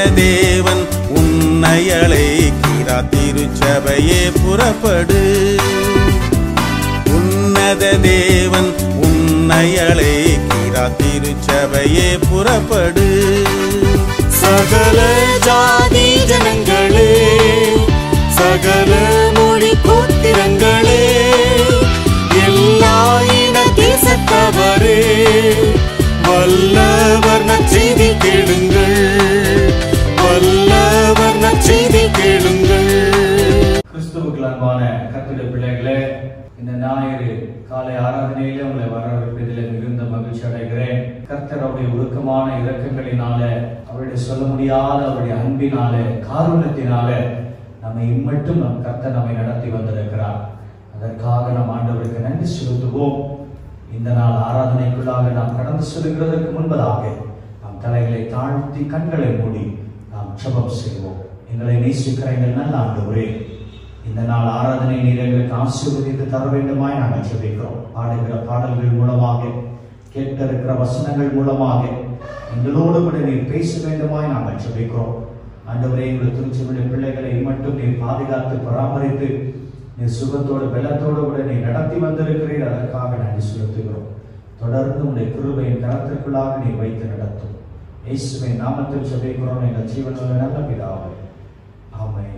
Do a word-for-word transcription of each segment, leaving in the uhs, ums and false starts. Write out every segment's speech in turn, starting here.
தேவன் உன்னை அழைக்கிறார், திருச்சபையே புறப்படு. உன்னத தேவன் உன்னை அழைக்கிறார், திருச்சபையே புறப்படு. சகல ஜாதி ஜனங்களே, சகல மொழி கோத்திரங்களே, எல்லா இன தேசத்தவரே, வல்லவர் நற்செய்தி கேளுங்கள், வல்லவர் நற்செய்தி கேளுங்கள். கிறிஸ்துவுக்கு அன்பான கர்த்தருடைய பிள்ளைகளே, இந்த ஞாயிறு காலை ஆராதனையிலே உங்களை வரவேற்பதில் மிகுந்த மகிழ்ச்சி அடைகிறேன். கர்த்தர் அவருடைய ஒழுக்கமான இரக்கங்களினால, அவருடைய சொல்ல முடியாத அவருடைய அன்பினால, காருண்யத்தினால நம்மை இம்மட்டும் நம் கர்த்தர் நம்மை நடத்தி வந்திருக்கிறார். அதற்காக நம் ஆண்டவருக்கு நன்றி செலுத்துவோம். இந்த நாள் ஆராதனைக்குள்ளாக நாம் கடந்து செல்கிறதற்கு முன்பதாக நாம் தலைகளை தாழ்த்தி கண்களை மூடி நாம் ஜெபம் செய்வோம். எங்களை நேசிக்கிற எங்கள் நல்ல ஆண்டவரே, இந்த நாள் ஆராதனை நீர் எங்களுக்கு ஆசீர்வதித்து தர வேண்டுமாய் நாங்கள் ஜெபிக்கிறோம். பாடுகிற பாடல்கள் மூலமாக, கேட்க இருக்கிற வசனங்கள் மூலமாக எங்களோடு கூட நீர் பேச வேண்டுமாய் நாங்கள் ஜெபிக்கிறோம். ஆண்டவரே, எங்கள் திருச்சபையுடைய பிள்ளைகளை மட்டும் நீர் பாதுகாத்து பராமரித்து நீர் சுகத்தோடு வெள்ளத்தோடு கூட நீ நடத்தி வந்திருக்கிறீர். அதற்காக நன்றி செலுத்துகிறோம். தொடர்ந்து உடைய கிருபையின் கரத்திற்குள்ளாக நீ வைத்து நடத்தும். இயேசுவின் நாமத்தில் ஜெபிக்கிறோம் எங்கள் ஜீவனுள்ள நல்ல பிதாவே, ஆமென்.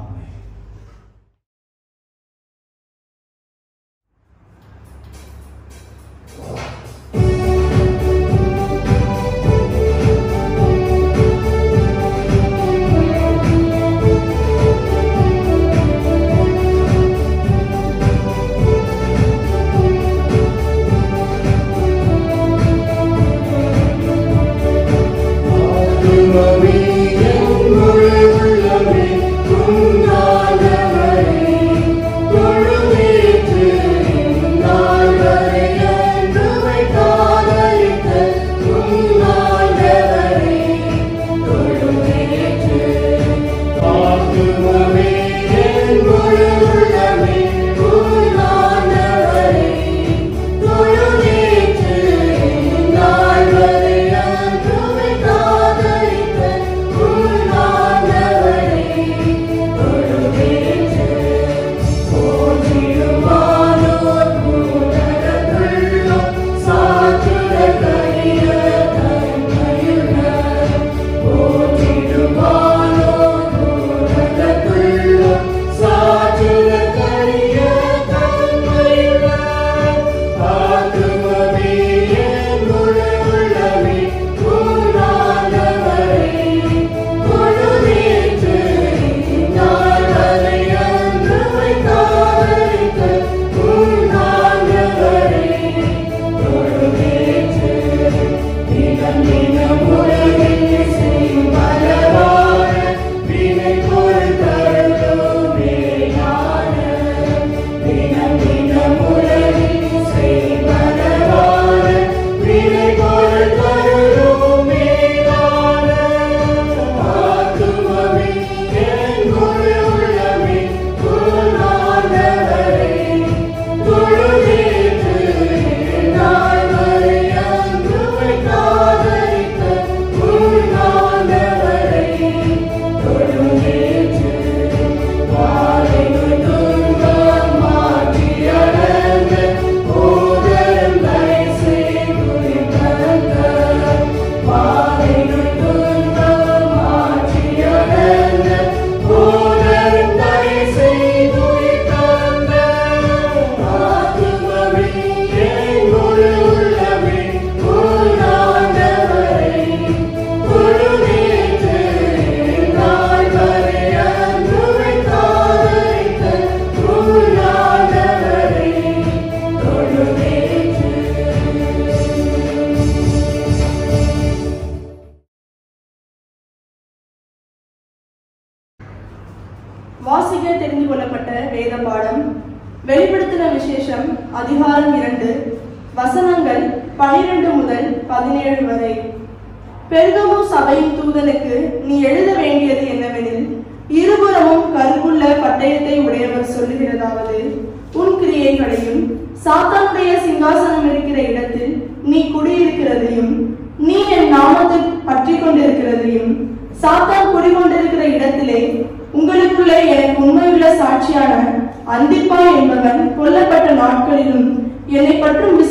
வாசிக்க தெரிந்து கொள்ளப்பட்ட வேத பாடம் வெளிப்படுத்தின விசேஷம் அதிகாரம் இரண்டு வசனங்கள் பனிரெண்டு முதல் பதினேழு வரை. பெர்கமு சபையின் தூதனுக்கு நீ எழுத வேண்டியது என்னவெனில், இருபுறமும் கருங்குள்ள பட்டயத்தை உடையவர் சொல்லுகிறதாவது, உன் கிரியைகளையும் சாத்தானுடைய சிங்காசனம் இருக்கிற இடத்தில் நீ குடியிருக்கிறதையும் நீ என் நாமத்தை பற்றி கொண்டிருக்கிறதையும் சாத்தான்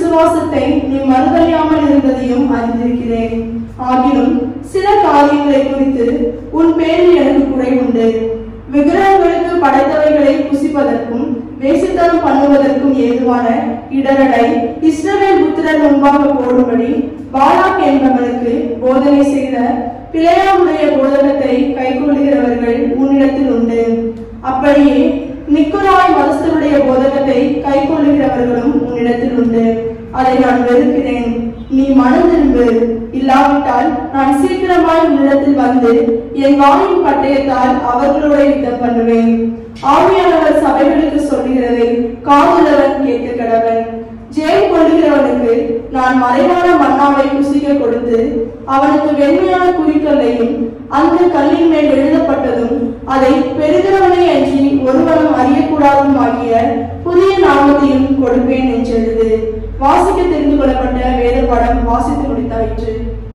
விசுவாசத்தை நீ மறுதலியாமல் இருந்ததையும் அறிந்திருக்கிறேன். ஆகிலும் சில காரியங்களை குறித்து உன் பேரில் எனக்கு குறை உண்டு. விக்கிரகங்களுக்கு படைத்தவைகளை புசிப்பதற்கும் வேசித்தனம் பண்ணுவதற்கும் ஏதுவான இடரடை இஸ்ரவேல் புத்திரர் முன்பாக போடும்படி பாலாக் என்பவனுக்கு போதனை செய்த பிலேயாமுடைய போதகத்தை கைக்கொள்ளுகிறவர்கள் உன்னிடத்தில் உண்டு. அப்படியே நிக்கோலாய் மதஸ்தருடைய போதகத்தை கைக்கொள்ளுகிறவர்களும் உன்னிடத்தில் உண்டு. அதை நான் வெறுக்கிறேன். நீ மனம் திரும்பு. இல்லாவிட்டால் நான் சீக்கிரமாய் உன்னிடத்தில் வந்து என் வாயின் பட்டயத்தால் அவர்களோட யுத்தம் பண்ணுவேன். ஆவியானவர் சபைகளுக்கு சொல்லுகிறதை காதுள்ளவன் கேட்க கடவன். ஜெயம் கொள்ளுகிறவனுக்கு நான் மறைவான மன்னாவை புசிக்க கொடுத்து அவனுக்கு வெண்மையான குறிக்கல்லையும் அந்த கல்லின் மேல் எழுதப்பட்டதும் அதை பெறுகிறவனை அன்றி ஒருவனும் அறியக்கூடாதும் ஆகிய புதிய நாமத்தையும் கொடுப்பேன் என்றெழுது. வாசிக்க தெரிந்து கொள்ளப்பட்ட வேத பாடம் வாசித்து முடித்தாயிற்று.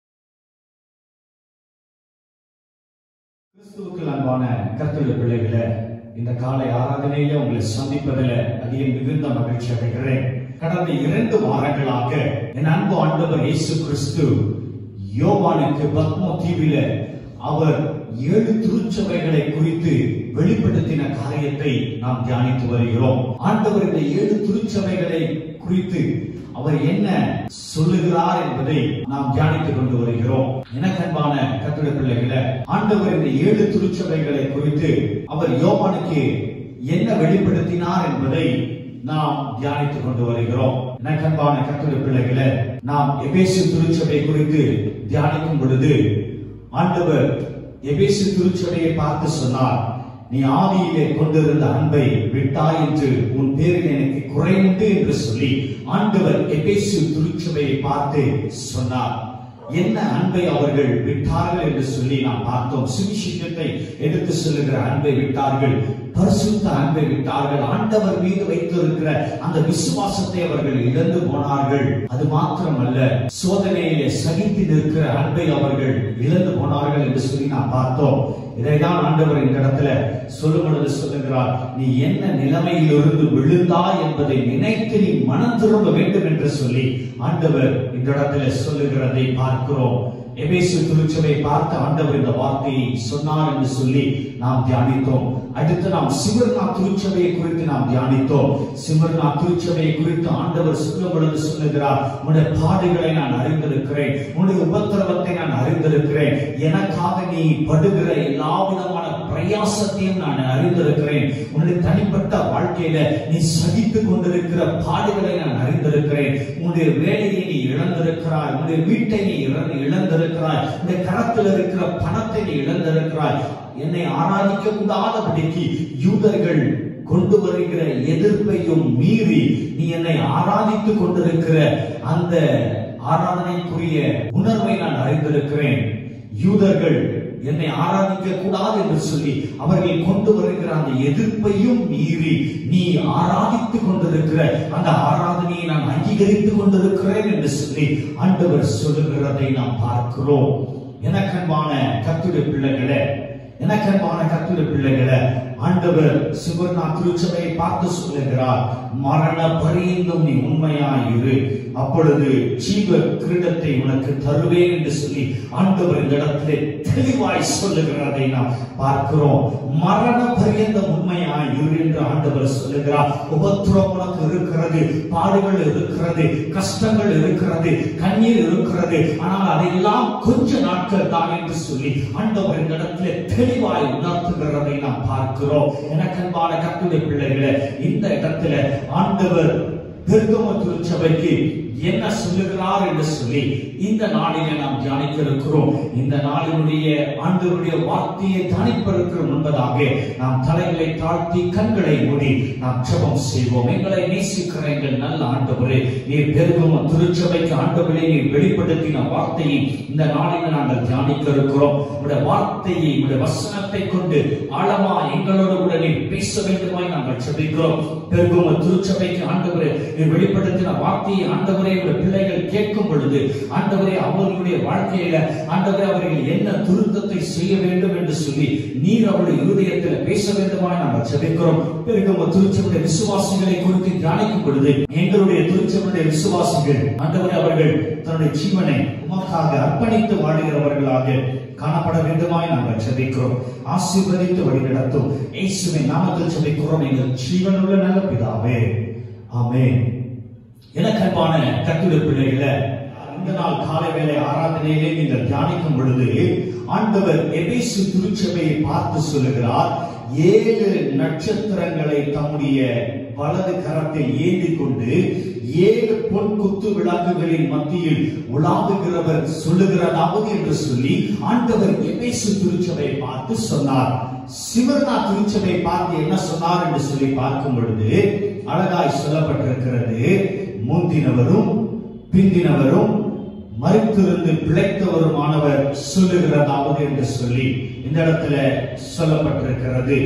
கிறிஸ்துவுக்குள் அன்பான கர்த்தருடைய பிள்ளைகளே, இந்த காலை ஆராதனையில உங்களை சந்திப்பதில் அதிக மிகுந்த மகிழ்ச்சி அடைகிறேன். கடந்த இரண்டு வாரங்களாக என் அன்பு ஆண்டவர் இயேசு கிறிஸ்து யோவானுக்கு பத்மோ தீவில அவர் ஏழு திருச்சபைகளை குறித்து வெளிப்படுத்தின காரியத்தை நாம் தியானித்து வருகிறோம். ஆண்டவர் இந்த ஏழு திருச்சபைகளை குறித்து அவர் என்ன சொல்லுகிறார் என்பதை நாம் தியானித்துக் கொண்டு வருகிறோம். எனக்கு அன்பான கர்த்தருடைய பிள்ளைகளே, ஆண்டவர் இந்த ஏழு திருச்சபைகளை குறித்து அவர் யோவானுக்கு என்ன வெளிப்படுத்தினார் என்பதை நாம் தியானித்துக் கொண்டு வருகிறோம். எனக்கு அன்பான கர்த்தருடைய பிள்ளைகளே, நாம் எபேசு திருச்சபை குறித்து தியானிக்கும் பொழுது ஆண்டவர் எபேசு திருச்சபையை பார்த்து சொன்னார், நீ ஆவியிலே கொண்டிருந்த அன்பை விட்டாய் என்று உன் பேரில் எனக்கு குறைவுண்டு என்று சொல்லி ஆண்டவர் எபேசு திருச்சபையை பார்த்து சொன்னார். என்ன அன்பை அவர்கள் விட்டார்கள் என்று சொல்லி நாம் பார்த்தோம். சுவிசேஷத்தை எடுத்து சொல்லுகிற அன்பை விட்டார்கள், பரிசுத்த அன்பை விட்டார்கள், ஆண்டவர் மீது வைத்திருக்கிற அந்த விசுவாசத்தை அவர்கள் இழந்து போனார்கள். அது மாத்திரமல்ல, சோதனையிலே சகித்து நிற்கிற அன்பை அவர்கள் இழந்து போனார்கள் என்று சொல்லி நாம் பார்த்தோம். இதைதான் ஆண்டவர் இந்த இடத்துல சொல்லும் பொழுது சொல்லுகிறார், நீ என்ன நிலைமையிலிருந்து விழுந்தாய் என்பதை நினைத்து நீ மனம் திரும்ப வேண்டும் என்று சொல்லி ஆண்டவர் இந்த இடத்துல சொல்லுகிறதை பார்க்கிறோம். எபேசு திருச்சபை பார்த்து ஆண்டவர் இந்த வார்த்தையை சொன்னார் என்று சொல்லி நாம் தியானித்தோம். அடுத்து நாம் சிமர்னா திருச்சபையை குறித்து நாம் தியானித்தோம். சிமர்னா திருச்சபையை குறித்து ஆண்டவர் சொல்லும் பொழுது சொல்லுகிறார், உன்னுடைய பாடுகளை நான் அறிந்திருக்கிறேன், உன்னுடைய உபத்திரவத்தை நான் அறிந்திருக்கிறேன், எனக்காக நீ படுகிற எல்லா விதமான பிரயாசத்தையும் நான் அறிந்திருக்கிறேன், உன்னுடைய தனிப்பட்ட வாழ்க்கையில நீ சகித்துக் கொண்டிருக்கிற பாடுகளை நான் அறிந்திருக்கிறேன், உன்னுடைய வேலையை நீ இழந்திருக்கிறாய், உன்னுடைய வீட்டை நீ இழந்திருக்கிறாய், உன்னுடைய கரத்தில் இருக்கிற பணத்தை நீ இழந்திருக்கிறாய், என்னை ஆராதிக்க கூடாதபடிக்கு யூதர்கள் கொண்டு வருகிற எதிர்ப்பையும் மீறி நீ என்னை ஆராதித்துக் கொண்டிருக்கிற அந்த ஆராதனைக்குரிய உணர்வை நான் அறிந்திருக்கிறேன். யூதர்கள் என்னை ஆராதிக்க கூடாது என்று சொல்லி அவர்கள் கொண்டு வருகிற அந்த எதிர்ப்பையும் மீறி நீ ஆராதித்துக் கொண்டிருக்கிற அந்த ஆராதனையை நான் அங்கீகரித்துக் கொண்டிருக்கிறேன் என்று சொல்லி ஆண்டவர் சொல்லுகிறதை நாம் பார்க்கிறோம். எனக்கன்பான கர்த்தருடைய பிள்ளைகளே, எனக்கன்பான கர்த்தருடைய பிள்ளைகளே, ஆண்டவர் சிமர்னா திருச்சபையை பார்த்து சொல்லுகிறார், மரண பரியந்தம் நீ உண்மையாயிரு, அப்பொழுது ஜீவ கிரீடத்தை உனக்கு தருவேன் என்று சொல்லி ஆண்டவர் இந்த இடத்திலே தெளிவாய் சொல்லுகிறதை நாம் பார்க்கிறோம். மரண பரியந்தம் உண்மையாயிரு என்று ஆண்டவர் சொல்லுகிறார். உபத்திரம் உனக்கு இருக்கிறது, பாடுகள் இருக்கிறது, கஷ்டங்கள் இருக்கிறது, கண்ணீர் இருக்கிறது, ஆனால் அதையெல்லாம் கொஞ்ச நாட்கள் தான் என்று சொல்லி ஆண்டவர் இந்த இடத்திலே தெளிவாய் உணர்த்துகிறதை நாம் பார்க்கிறோம். எனக்கன்பான கர்த்தருடைய பிள்ளைகளே, இந்த இடத்துல ஆண்டவர் பெர்கமு திருச்சபைக்கு என்ன சொல்லுகிறார் என்று சொல்லி இந்த நாளிலே நாம் தியானிக்க இருக்கிறோம். இந்த நாளினுடைய ஆண்டவருடைய வார்த்தையை தியானிப்பதற்கு முன்பதாக நாம் தலைகளை தாழ்த்தி கண்களை மூடி நாம் ஜெபம் செய்வோம். எங்களை நேசிக்கிற எங்கள் நல்ல ஆண்டவரே, நீர் பெர்கமு திருச்சபைக்கு ஆண்டவரே நீர் வெளிப்படுத்தின வார்த்தையை இந்த நாளில் நாங்கள் தியானிக்க இருக்கிறோம். உடைய வார்த்தையை, உடைய வசனத்தை கொண்டு ஆழமா எங்களோடு கூட நீர் பேச வேண்டுமாய் நாங்கள் ஜெபிக்கிறோம். பெர்கமு திருச்சபைக்கு ஆண்டவரே நீர் வெளிப்படுத்தின வார்த்தையை ஆண்டவர் ஆண்டவரே பிள்ளைகள் கேட்கும் பொழுது ஆண்டவரே அவர்களுடைய வாழ்க்கையில ஆண்டவரே அவர்கள் என்ன திருத்தத்தை செய்ய வேண்டும் என்று சொல்லி நீர் அவருடைய இருதயத்தில் பேச வேண்டுமாய் நாங்கள் ஜெபிக்கிறோம். பெருகம திருச்சபையுடைய விசுவாசிகளை குறித்து தியானிக்கும் பொழுது எங்களுடைய திருச்சபையுடைய விசுவாசிகள் ஆண்டவரே அவர்கள் தன்னுடைய ஜீவனை உமக்காக அர்ப்பணித்து வாழுகிறவர்களாக காணப்பட வேண்டுமாய் நாங்கள் ஜெபிக்கிறோம். ஆசீர்வதித்து வழிநடத்தும் இயேசுவின் நாமத்தில் ஜெபிக்கிறோம் எங்கள் ஜீவனுள்ள நல்ல பிதாவே, ஆமென். எனக்கு அன்பான கர்த்தருடைய பிள்ளைகளே, இந்த நாள் காலை வேளை ஆராதனையிலே நீங்கள் தியானிக்கும் பொழுது ஆண்டவர் எபேசு திருச்சபையை பார்த்து சொல்லுகிறார், ஏழு நட்சத்திரங்களை தம்முடைய வலது கரத்தில் ஏந்தி கொண்டு ஏழு பொன் குத்து விளக்குகளின் மத்தியில் உலாவுகிறவர் சொல்லுகிறதாவது என்று சொல்லி ஆண்டவர் எபேசு திருச்சபையை பார்த்து சொன்னார். சிமர்னா திருச்சபையை பார்த்து என்ன சொன்னார் என்று சொல்லி பார்க்கும் பொழுது அழகாய் சொல்லப்பட்டிருக்கிறது, முந்தினவரும் பிந்தினவரும் மரித்திருந்து பிழைத்தவருமானவர் சொல்லுகிறதாவது என்று சொல்லி இந்த இடத்துல சொல்லப்பட்டிருக்கிறது.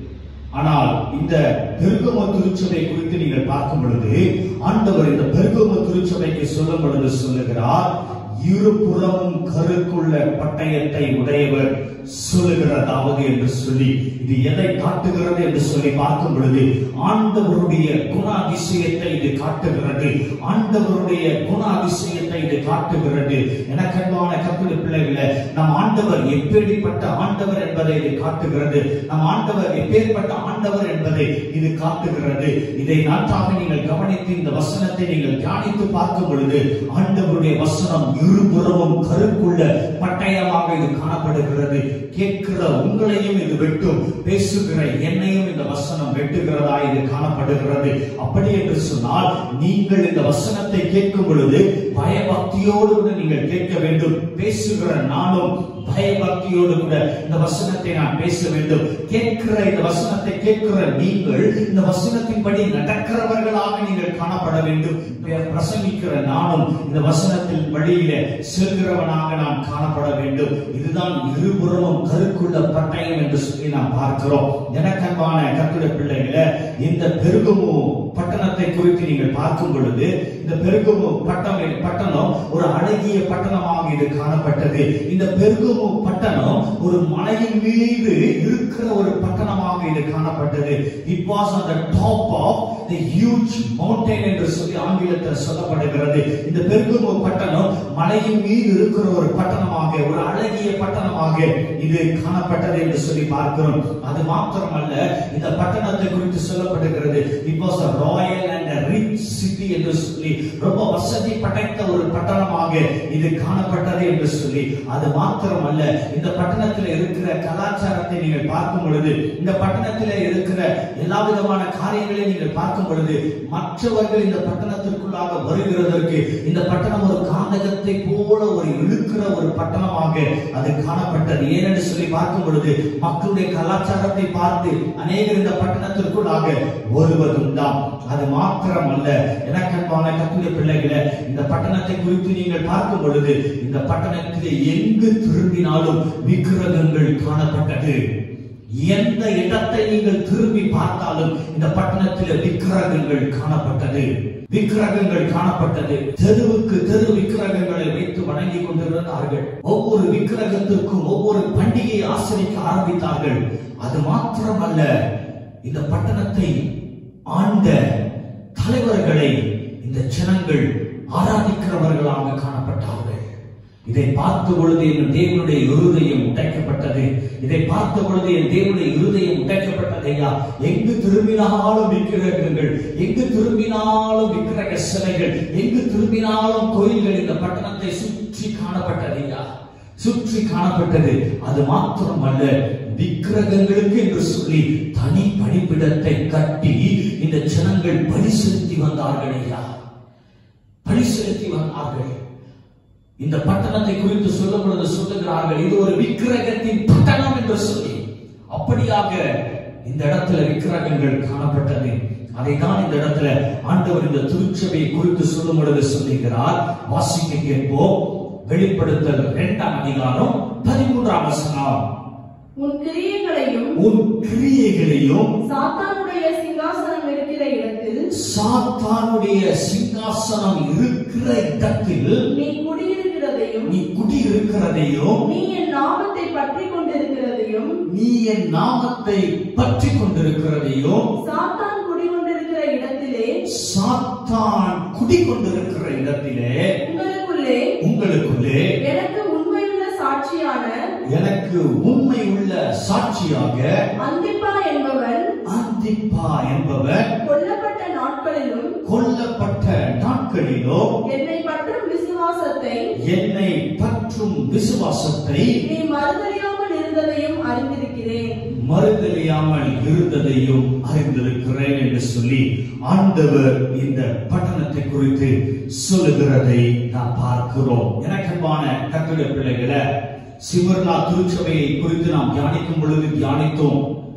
ஆனால் இந்த பெருகம திருச்சபை குறித்து நீங்கள் பார்க்கும் பொழுது ஆண்டவர் இந்த பெருகம திருச்சபைக்கு சொல்லும் பொழுது சொல்லுகிறார், இருபுறமும் கருக்குள்ள பட்டயத்தை உடையவர் சொல்லுகிறதாவது என்று சொல்லி இது எதை காட்டுகிறது என்று சொல்லி பார்க்கும் பொழுது ஆண்டவருடைய குணாதிசயத்தை இது காட்டுகிறது. ஆண்டவருடைய குணாதிசயத்தை இது காட்டுகிறது. எனக்கு அன்பான கர்த்தருடைய பிள்ளைகளே, நம் ஆண்டவர் எப்பேற்பட்ட ஆண்டவர் என்பதை இது காட்டுகிறது. நம் ஆண்டவர் எப்பேற்பட்ட ஆண்டவர் என்பதை இது காட்டுகிறது. இதை நன்றாக நீங்கள் கவனித்து இந்த வசனத்தை நீங்கள் தியானித்து பார்க்கும் பொழுது ஆண்டவருடைய வசனம் இருபுறமும் கருக்குள்ள பட்டயமாக இது காணப்படுகிறது. கேட்கிற உங்களையும் இது வெட்டும், பேசுகிற என்னையும் இந்த வசனம் வெட்டுகிறதா இது காணப்படுகிறது. அப்படி என்று சொன்னால் நீங்கள் இந்த வசனத்தை கேட்கும் பொழுது பயபக்தியோடு கூட நீங்கள் கேட்க வேண்டும். பேசுகிற நானும் பயபக்தியோடு கூட இந்த வசனத்தை நான் பேச வேண்டும். கேட்கிற இந்த வசனத்தை கேட்கிற நீங்கள் இந்த வசனத்தின்படி நடக்கிறவர்களாக நீங்கள் காணப்பட வேண்டும். பிரசங்கிக்கிற நானும் இந்த வசனத்தின் வழியிலே செல்கிறவனாக நான் காணப்பட வேண்டும். இதுதான் இருபுறமும் கருக்குள்ள பட்டயம் என்று சொல்லி நாம் பார்க்கிறோம். எனக்கு அன்பான கர்த்தருடைய பிள்ளைகளே, இந்த பெருகமு பட்டணத்தை குறித்து நீங்கள் பார்க்கும் பொழுது இந்த பெருகமு பட்டம் பட்டணம் ஒரு அழகிய பட்டணமாக இது காணப்பட்டது. இந்த பெருகமு பட்டணம் ஒரு மலையின் மீது இருக்கிற ஒரு பட்டணமாக இது காணப்பட்டது. It was on the top of the huge mountain என்று சொல்லி ஆங்கிலத்தில் சொல்லப்படுகிறது. இந்த பெருகமு பட்டணம் மலையின் மீது இருக்கிற ஒரு பட்டணமாக, ஒரு அழகிய பட்டணமாக இது காணப்பட்டது என்று சொல்லி பார்க்கிறோம். அது மாத்திரமல்ல, இந்த பட்டணத்தை குறித்து சொல்லப்படுகிறது, it was a royal and a rich city என்று சொல்லி ரொம்ப வசதி படைத்த ஒரு பட்டணமாக இது காணப்பட்டது என்று சொல்லி. அது மாத்திரமல்ல, இந்த பட்டணத்தில் இருக்கிற கலாச்சாரத்தை நீங்கள் பார்க்கும் பொழுது, இந்த பட்டணத்தில் இருக்கிற எல்லா விதமான காரியங்களை நீங்கள் பார்க்கும் பொழுது மற்றவர்கள் இந்த பட்டணத்திற்குள்ளாக வருகிறதற்கு இந்த பட்டணம் ஒரு காந்தகத்தை போல ஒரு இழுக்கிற ஒரு பட்டணமாக அது காணப்பட்டது. ஏனென்று சொல்லி பார்க்கும் பொழுது மக்களுடைய கலாச்சாரத்தை பார்த்து அநேகர் இந்த பட்டணத்திற்குள்ளாக வருவதுண்டாம். அது மாத்திரம் அல்ல, எனக்கு அன்பான கர்த்தருடைய பிள்ளைகளே, இந்த பட்டணத்தை குறித்து நீங்கள் பார்க்கும் பொழுது இந்த பட்டணத்திலே எங்கு திரும்பினாலும் விக்கிரகங்கள் காணப்பட்டது. எந்த இடத்தை நீங்கள் திரும்பி பார்த்தாலும் இந்த பட்டணத்தில் விக்கிரகங்கள் காணப்பட்டது. விக்கிரகங்கள் காணப்பட்டது. தெருவுக்கு தெரு விக்கிரகங்களை வைத்து வணங்கி கொண்டிருந்தார்கள். ஒவ்வொரு விக்கிரகத்திற்கும் ஒவ்வொரு பண்டிகையை ஆசரிக்க ஆரம்பித்தார்கள். அது மாத்திரமல்ல, இந்த பட்டணத்தை ஆண்ட தலைவர்களை இந்த ஜனங்கள் ஆராதிக்கிறவர்களாக காணப்பட்டார்கள். இதை பார்த்த பொழுது என் தேவனுடைய இருதயம் உடைக்கப்பட்டது. இதை பார்த்த பொழுது என் தேவனுடைய இருதயம் உடைக்கப்பட்டதையா. எங்கு திரும்பினாலும் விக்கிரகங்கள், எங்கு திரும்பினாலும் விக்கிரக சிலைகள், எங்கு திரும்பினாலும் கோயில்கள் இந்த பட்டணத்தை சுற்றி காணப்பட்டதையா, சுற்றி காணப்பட்டது. அது மாத்திரமல்ல, விக்கிரகங்களுக்கு என்று சொல்லி தனி பலிபீடத்தை கட்டி இந்த ஜனங்கள் பலி செலுத்தி வந்தார்கள் ஐயா, பலி செலுத்தி வந்தார்கள். இந்த பட்டணத்தை குறித்து சொல்லும் பொழுது சொல்லுகிறார்கள், இது ஒரு விக்கிரகத்தின் பட்டணம் என்று சொல்லி. அப்படியாக இந்த இடத்துல விக்கிரகங்கள் காணப்பட்டது. அதை தான் இந்த இடத்துல ஆண்டவர் இந்த திருச்சபையை குறித்து சொல்லும் பொழுது சொல்லுகிறார். வாசிக்க கேட்போம். வெளிப்படுத்தல் இரண்டாம் அதிகாரம் பதிமூன்றாம் வசனம். உன் கிரியைகளையும் உன் கிரியைகளையும் சாத்தானுடைய சாத்தானுடைய சிங்காசனம் இருக்கிற இடத்தில் சாத்தானுடைய சிங்காசனம் இருக்கிற இடத்தில் நீ குடியிருக்கிறதையும் நீ குடியிருக்கிறதையும் நீ என் நாமத்தை பற்றி கொண்டிருக்கிறதையும் நீ என் நாமத்தை பற்றி கொண்டிருக்கிறதையும் சாத்தான் குடிகொண்டிருக்கிற இடத்திலே சாத்தான் குடிகொண்டிருக்கிற இடத்திலே உங்களுக்குள்ளே உங்களுக்குள்ளே எனக்கு உண்மையுள்ள சாட்சியான எனக்கு உண்மை உள்ள சாட்சியாக அந்திப்பா என்பவன் அந்திப்பா என்பவர் கொல்லப்பட்ட நாட்களிலும் கொல்லப்பட்ட நாட்களிலும் என்னை பற்றும் விசுவாசத்தை என்னை பற்றும் விசுவாசத்தை நீ மறுதலியாமல் இருந்ததையும் அறிந்திருக்கிறேன் மறுதலியாமல் இருந்ததையும் அறிந்திருக்கிறேன் என்று சொல்லி ஆண்டவர் இந்த பட்டணத்தை குறித்து சொல்லுகிறதை நாம் பார்க்கிறோம். எனக்கன்பான கர்த்தருடைய பிள்ளைகளை, சிமர்னா திருச்சபையை குறித்து நாம் தியானிக்கும் பொழுது தியானித்தோம்.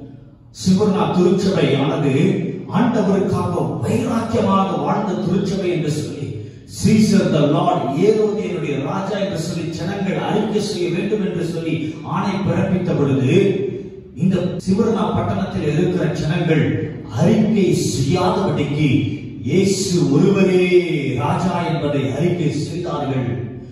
சிமர்னா திருச்சபையானது ஆண்டவருக்காக வைராக்கியமாக வாழ்ந்த திருச்சபை என்று சொல்லி, சீசர் த லார்ட், ஏரோதியனுடைய ராஜா என்று சொல்லி ஜனங்கள் அறிக்கை செய்ய வேண்டும் என்று சொல்லி ஆணை பிறப்பித்த பொழுது இந்த சிமர்னா பட்டணத்தில் இருக்கிற ஜனங்கள் அறிக்கை செய்யாதபடிக்கு இயேசு ஒருவரே ராஜா என்பதை அறிக்கை செய்தார்கள்.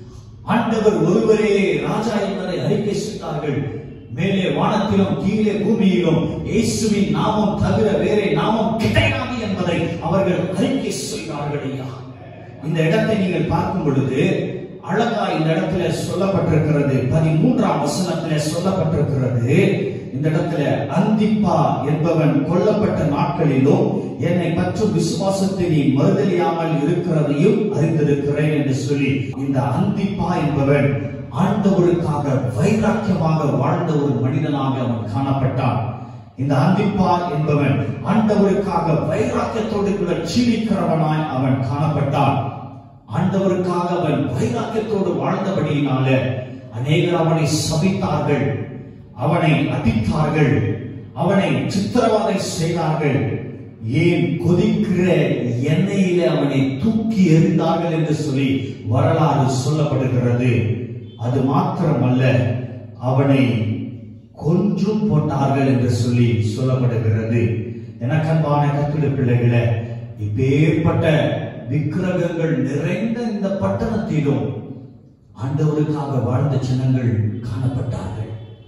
ஆண்டவர் ஒருவரே ராஜா என்பதை அறிக்கை செய்தார்கள். மேலே வானத்திலும் கீழே பூமியிலும் இயேசுவின் நாமம் தவிர வேறே நாமம் கிடையாது என்பதை அவர்கள் அறிக்கை செய்தார்கள். ஐயா, இந்த இடத்தை நீங்கள் பார்க்கும் பொழுது அழகா இந்த இடத்துல சொல்லப்பட்டிருக்கிறது. பதிமூன்றாம் வசனத்திலே சொல்லப்பட்டிருக்கிறது. இந்த இடத்துல அந்திப்பா என்பவன் கொல்லப்பட்ட நாட்களிலும் என்னை பற்றும் விசுவாசத்தை நீ மறுதலியாமல் இருக்கிறதையும் அறிந்திருக்கிறேன் என்று சொல்லி, இந்த அந்திப்பா என்பவன் ஆண்டவருக்காக வைராக்கியமாக வாழ்ந்த ஒரு மனிதனாக அவன் காணப்பட்டான். இந்த அந்திப்பா என்பவன் ஆண்டவருக்காக வைராக்கியத்தோடு கூட ஜீவிக்கிறவனாய் அவன் காணப்பட்டான். ஆண்டவருக்காக அவன் வைராக்கியத்தோடு வாழ்ந்தபடியினால அநேகர் அவனை சபித்தார்கள், அவனை அடித்தார்கள், அவனை சித்திரவதை செய்தார்கள். ஏன் கொதிக்கிற எண்ணெயில அவனை தூக்கி எறிந்தார்கள் என்று சொல்லி வரலாறு சொல்லப்படுகிறது. அது மாத்திரமல்ல, அவனை கொன்றும் போட்டார்கள் என்று சொல்லி சொல்லப்படுகிறது. எனக்கன்பான கர்த்தருடைய பிள்ளைகளே, இப்பேற்பட்ட விக்கிரகங்கள் நிறைந்த இந்த பட்டணத்திலும் ஆண்டவருக்காக வாழ்ந்த ஜனங்கள் காணப்பட்டார்கள்.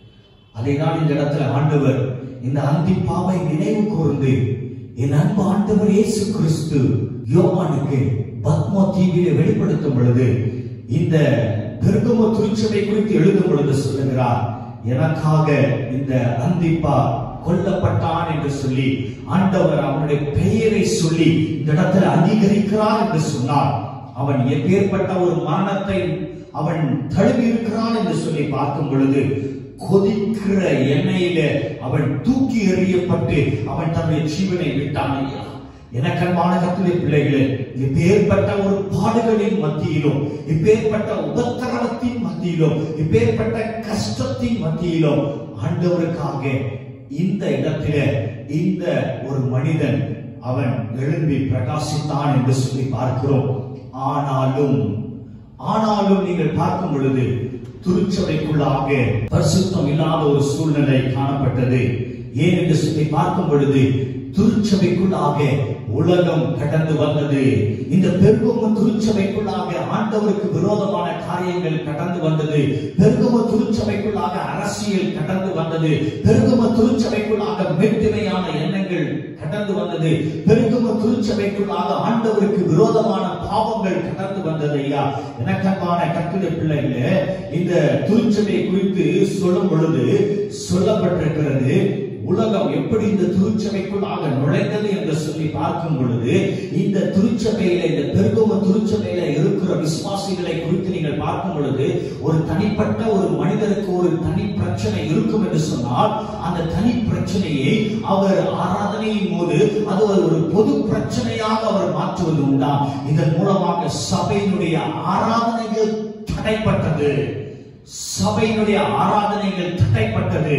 அதைதான் இந்த இடத்துல ஆண்டவர் இந்த அந்திப்பாவை நினைவு கூர்ந்து, என் அன்பு ஆண்டவர் இயேசு கிறிஸ்து யோவானுக்கு பத்மோ தீவிலே வெளிப்படுத்தும் பொழுது, இந்த பெர்கமோ திருச்சபை குறித்து எழுதும் பொழுது சொல்லுகிறார், எனக்காக இந்த அந்திப்பா கொல்லப்பட்டான் என்று சொல்லி ஆண்டவர் அவனுடைய பெயரை சொல்லி இந்த இடத்துல அங்கீகரிக்கிறார் என்று சொன்னார். அவன் எப்பேற்பட்ட ஒரு மரணத்தை அவன் தழுவி இருக்கிறான் என்று சொல்லி பார்க்கும் பொழுது, கொதிக்கிற எண்ணெயில அவன் தூக்கி எறியப்பட்டு அவன் தன்னுடைய ஜீவனை விட்டான். ஐயா, எனக்கன்பான கர்த்தருடைய பிள்ளைகளே, இப்பேற்பட்ட ஒரு பாடுகளின் மத்தியிலும், இப்பேற்பட்ட உபத்திரவத்தின் மத்தியிலும், இப்பேற்பட்ட கஷ்டத்தின் மத்தியிலும் ஆண்டவருக்காக இந்த இடத்தில இந்த ஒரு மனிதன் அவன் எழும்பி பிரகாசித்தான் என்று சொல்லி பார்க்கிறோம். ஆனாலும் ஆனாலும் நீங்கள் பார்க்கும் பொழுது திருச்சபைக்குள்ளாக பரிசுத்தம் இல்லாத ஒரு சூழ்நிலை காணப்பட்டது. ஏன் என்று சொல்லி பார்க்கும் பொழுது திருச்சபைக்குள்ளாக உலகம் கடந்து வந்தது. இந்த பெர்கமோ திருச்சபைக்குள்ளாக ஆண்டவருக்கு விரோதமான காரியங்கள் கடந்து வந்தது. பெர்கமோ திருச்சபைக்குள்ளாக அரசியல் கடந்து வந்தது. பெர்கமோ திருச்சபைக்குள்ளாக மெட்டிமையான எண்ணங்கள் கடந்து வந்தது. பெர்கமோ திருச்சபைக்குள்ளாக ஆண்டவருக்கு விரோதமான பாவங்கள் கடந்து வந்தது. ஐயா, எனக்கன்பான கர்த்தருடைய பிள்ளைகளே, இந்த திருச்சபை குறித்து சொல்லும் பொழுது சொல்லப்பட்டிருக்கிறது, உலகம் எப்படி இந்த திருச்சபைக்குள்ளாக நுழைந்தது என்று சொல்லி பார்க்கும் பொழுது, இந்த திருச்சபையில, இந்த பெர்கமோ திருச்சபையில இருக்கிற விசுவாசிகளை குறித்து நீங்கள் பார்க்கும் பொழுது, ஒரு தனிப்பட்ட ஒரு மனிதருக்கு ஒரு தனி பிரச்சனை இருக்கும் என்று சொன்னால், அந்த தனி பிரச்சனையை அவர் ஆராதனையின் போது அது ஒரு பொது பிரச்சனையாக அவர் மாற்றுவது உண்டா. இதன் மூலமாக சபையினுடைய ஆராதனைகள் தடைப்பட்டது. சபையினுடைய ஆராதனைகள் தடைப்பட்டது.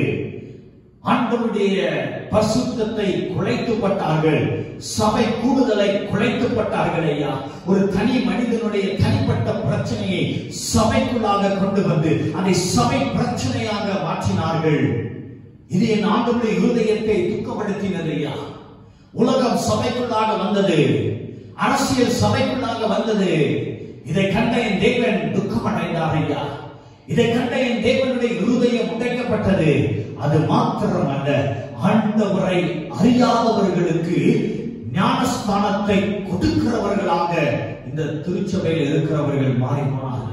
ஆண்டவருடைய பரிசுத்தத்தை குலைத்துப்பட்டார்கள். சபை கூடுதலை குலைத்துப்பட்டார்கள். ஐயா, ஒரு தனி மனிதனுடைய தனிப்பட்ட பிரச்சனையை சபைக்குள்ளாக கொண்டு வந்து அதை சபை பிரச்சனையாக மாற்றினார்கள். இது என் ஆண்டவருடைய இருதயத்தை துக்கப்படுத்தினது. ஐயா, உலகம் சபைக்குள்ளாக வந்தது, அரசியல் சபைக்குள்ளாக வந்தது. இதை கண்ட என் தேவன் துக்கம் அடைந்தார் ஐயா. இதை கண்ட என் தேவனுடைய இருதயம் உடைக்கப்பட்டது. அது மாத்திரம் அல்ல, ஆண்டவரை அறியாதவர்களுக்கு ஞானஸ்தானத்தை கொடுக்கிறவர்களாக இந்த திருச்சபையில் இருக்கிறவர்கள் மாறி போனார்கள்.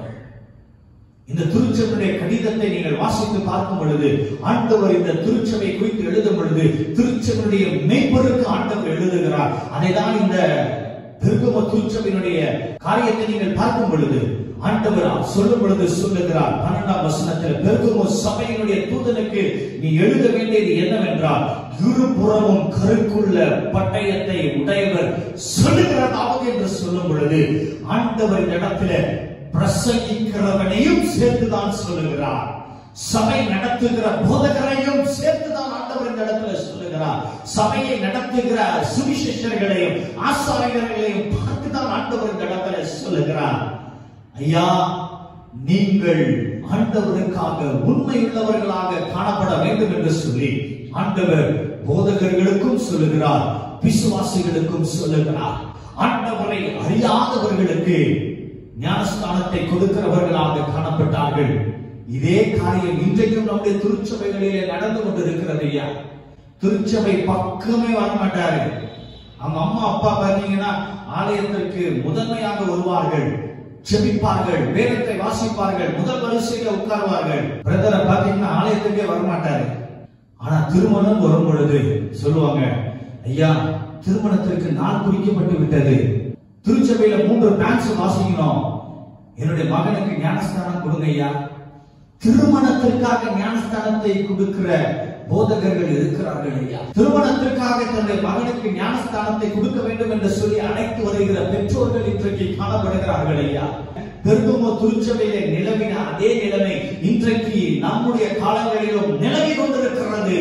இந்த திருச்சபையுடைய கடிதத்தை நீங்கள் வாசித்து பார்க்கும் பொழுது, ஆண்டவர் இந்த திருச்சபை குறித்து எழுதும் பொழுது திருச்சபையுடைய மேய்ப்பருக்கு ஆண்டவர் எழுதுகிறார். அதைதான் இந்த பெருகம திருச்சபையினுடைய காரியத்தை நீங்கள் பார்க்கும் பொழுது ஆண்டவர் சொல்லும் பொழுது சொல்லுகிறார் பன்னெண்டாம் வசனத்தில், பெருகம சபையினுடைய தூதனுக்கு நீ எழுத வேண்டியது என்னவென்றால், இருபுறமும் கருக்குள்ள பட்டயத்தை உடையவர் சொல்லுகிறதாவது என்று சொல்லும் பொழுது ஆண்டவர் இந்த இடத்துல பிரசங்கிக்கிறவனையும் சேர்த்துதான் சொல்லுகிறார். சபை நடத்துகிற போதகரையும் சேர்த்துதான் ஆண்டவர் இந்த இடத்துல சொல்லுகிறார். சபையை நடத்துகிற சுவிசேஷர்களையும் ஆசாரியர்களையும் பார்த்துதான் ஆண்டவர் இந்த இடத்துல சொல்லுகிறார். ஐயா, நீங்கள் ஆண்டவருக்காக உண்மையுள்ளவர்களாக காணப்பட வேண்டும் என்று சொல்லி ஆண்டவர் போதகர்களுக்கும் சொல்லுகிறார், விசுவாசிகளுக்கும் சொல்லுகிறார். ஆண்டவரை அறியாதவர்களுக்கு ஞானஸ்தானத்தை கொடுக்கிறவர்களாக காணப்பட்டார்கள். இதே காரியம் இன்றைக்கும் நம்முடைய திருச்சபைகளிலே நடந்து கொண்டிருக்கிறது ஐயா. திருச்சபை பக்கமே வரமாட்டாரு. அவங்க அம்மா அப்பா பார்த்தீங்கன்னா ஆலயத்திற்கு முதன்மையாக வருவார்கள், ஜெபிப்பார்கள், வேதத்தை வாசிப்பார்கள், முதல் வரிசையில உட்காருவார்கள். பிரதரை பார்த்தீங்கன்னா ஆலயத்துக்கே வரமாட்டாரு. ஆனா திருமணம் வரும் பொழுது சொல்லுவாங்க, ஐயா திருமணத்திற்கு நாள் குறிக்கப்பட்டு விட்டது, திருச்சபையில மூன்று டான்ஸ் வாசிக்கணும், என்னுடைய மகனுக்கு ஞானஸ்தானம் கொடுங்க ஐயா. திருமணத்திற்காக ஞானஸ்தானத்தை கொடுக்கிற போதகர்கள் இருக்கிறார்கள் ஐயா. திருமணத்திற்காக தன்னுடைய மகனுக்கு ஞானஸ்தானத்தை கொடுக்க வேண்டும் என்று சொல்லி அழைத்து வருகிற பெற்றோர்கள் இன்றைக்கு காணப்படுகிறார்கள் ஐயா. பெருகம திருச்சபையிலே நிலவின அதே நிலைமை இன்றைக்கு நம்முடைய காலங்களிலும் நிலவி கொண்டிருக்கிறது.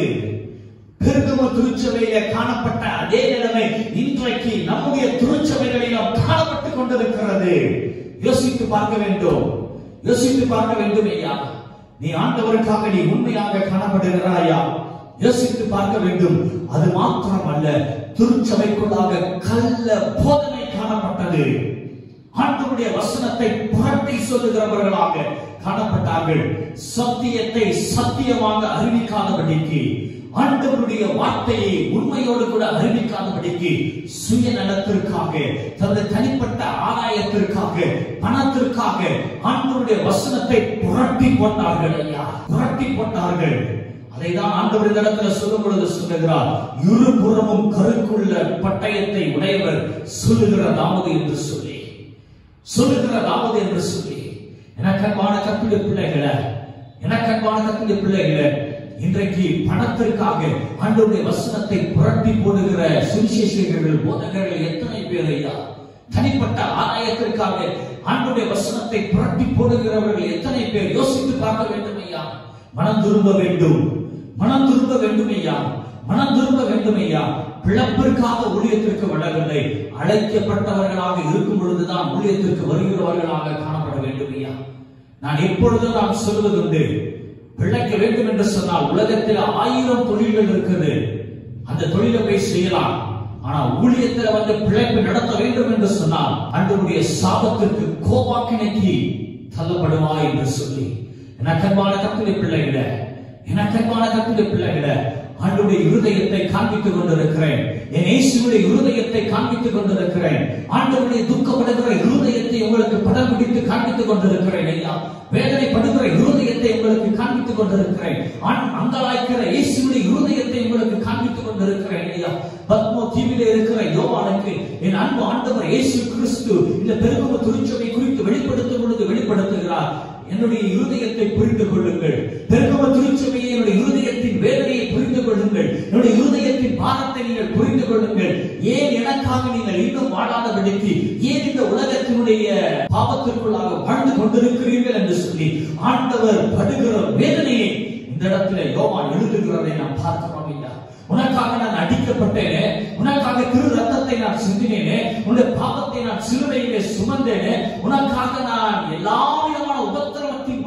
பெருகம திருச்சபையிலே காணப்பட்ட அதே நிலைமை இன்றைக்கு நம்முடைய திருச்சபைகளிலும் காணப்பட்டுக் கொண்டிருக்கிறது. யோசித்து பார்க்க வேண்டும், யோசித்து பார்க்க வேண்டும் ஐயா. நீ ஆண்டவருக்காக நீ உண்மையாக காணப்படுகிறாயா? யோசித்து பார்க்க வேண்டும். அது மாத்திரம் அல்ல, திருச்சபைக்குள்ளாக கள்ள போதனை காணப்பட்டது. ஆண்டவருடைய வசனத்தை புரட்டி சொல்லுகிறவர்களாக காணப்பட்டார்கள். சத்தியத்தை சத்தியமாக அறிவிக்காதபடிக்கு, ஆண்டவருடைய வார்த்தையை உண்மையோடு கூட அறிவிக்காதபடிக்கு, சுயநலத்திற்காக, தனது தனிப்பட்ட ஆதாயத்திற்காக, பணத்திற்காக ஆண்டவருடைய வசனத்தை புரட்டி போட்டார்கள் ஐயா, புரட்டி போட்டார்கள். அதைதான் ஆண்டவர் இந்த இடத்துல சொல்லும் பொழுது சொல்லுகிறார், இருபுறமும் கருக்குள்ள பட்டயத்தை உடையவர் சொல்லுகிறதாவது என்று சொல்லி, சொல்லுகிறதாவது என்று சொல்லி. எனக்கன்பான கர்த்தருடைய பிள்ளைகளே, எனக்கன்பான கர்த்தருடைய பிள்ளைகளே, இன்றைக்கு பணத்திற்காக ஆண்டவருடைய வசனத்தை புரட்டி போடுகிற சுவிசேஷகர்கள், போதகர்கள் எத்தனை பேர் ஐயா? தனிப்பட்ட ஆதாயத்திற்காக ஆண்டவருடைய வசனத்தை புரட்டி போடுகிறவர்கள் எத்தனை பேர்? யோசித்து பார்க்க வேண்டும் ஐயா. மனம் திரும்ப வேண்டும், மனம் திரும்ப வேண்டும் ஐயா, மனம் திரும்ப வேண்டும் ஐயா. பிளப்பிற்காக ஊழியத்திற்கு வரவில்லை, அழைக்கப்பட்டவர்களாக இருக்கும் பொழுதுதான் ஊழியத்திற்கு வருகிறவர்களாக காணப்பட வேண்டும் ஐயா. நான் எப்பொழுதும் நான் சொல்வதுண்டு, பிழைக்க வேண்டும் என்று சொன்னால் உலகத்தில் ஆயிரம் தொழில்கள் இருக்குது, அந்த தொழிலை போய் செய்யலாம். ஆனா ஊழியத்தில் வந்து பிழைப்பு நடத்த வேண்டும் என்று சொன்னால் ஆண்டவருடைய சாபத்திற்கு கோபாக்கினைக்கு தள்ளப்படுவா என்று சொல்லி, எனக்கன்பான கர்த்தருடைய பிள்ளைகளே, எனக்கன்பான கர்த்தருடைய பிள்ளைகளே, ஆண்டவருடைய இருதயத்தை காண்பித்துக் கொண்டிருக்கிறேன், என் இயேசுவுடைய இருதயத்தை காண்பித்துக் கொண்டிருக்கிறேன். ஆண்டவருடைய துக்கப்படுகிற இருதயத்தை உங்களுக்கு படம் பிடித்து காண்பித்துக் கொண்டிருக்கிறேன் ஐயா. வேதனைப்படுகிற இருதயத்தை உங்களுக்கு காண்பித்துக் கொண்டிருக்கிறேன். அங்கலாய்க்கிற இயேசுவுடைய இருதயத்தை உங்களுக்கு காண்பித்துக் கொண்டிருக்கிறேன் ஐயா. பத்மோ தீவிலே இருக்கிற யோவானுக்கு என் அன்பு ஆண்டவர் இயேசு கிறிஸ்து இந்த பெருகம திருச்சபை குறித்து வெளிப்படுத்தும் பொழுது வெளிப்படுத்துகிறார், என்னுடைய இருதயத்தை புரிந்து கொள்ளுங்கள். பெருகம திருச்சபையை என்னுடைய இருதயத்தின் வேதனையை புரிந்து கொள்ளுங்கள், என்னுடைய இருதயத்தின் பாரத்தை நீங்கள் புரிந்து கொள்ளுங்கள். ஏன் எனக்காக நீங்கள் இன்னும் வாழாதபடிக்கு, ஏன் இந்த உலகத்தினுடைய பாவத்திற்குள்ளாக வாழ்ந்து கொண்டிருக்கிறீர்கள் என்று சொல்லி ஆண்டவர் படுகிற வேதனையை இந்த இடத்துல யோவான் எழுதுகிறதை நாம் பார்க்கிறோம் ஐயா. உனக்காக நான் அடிக்கப்பட்டேனே, உனக்காக திரு ரத்தத்தை நான் சிந்தினேனே, உன்னுடைய பாவத்தை நான் சிலுவையிலே சுமந்தேனே, உனக்காக நான் எல்லா விதமான உபத்திரவத்தின்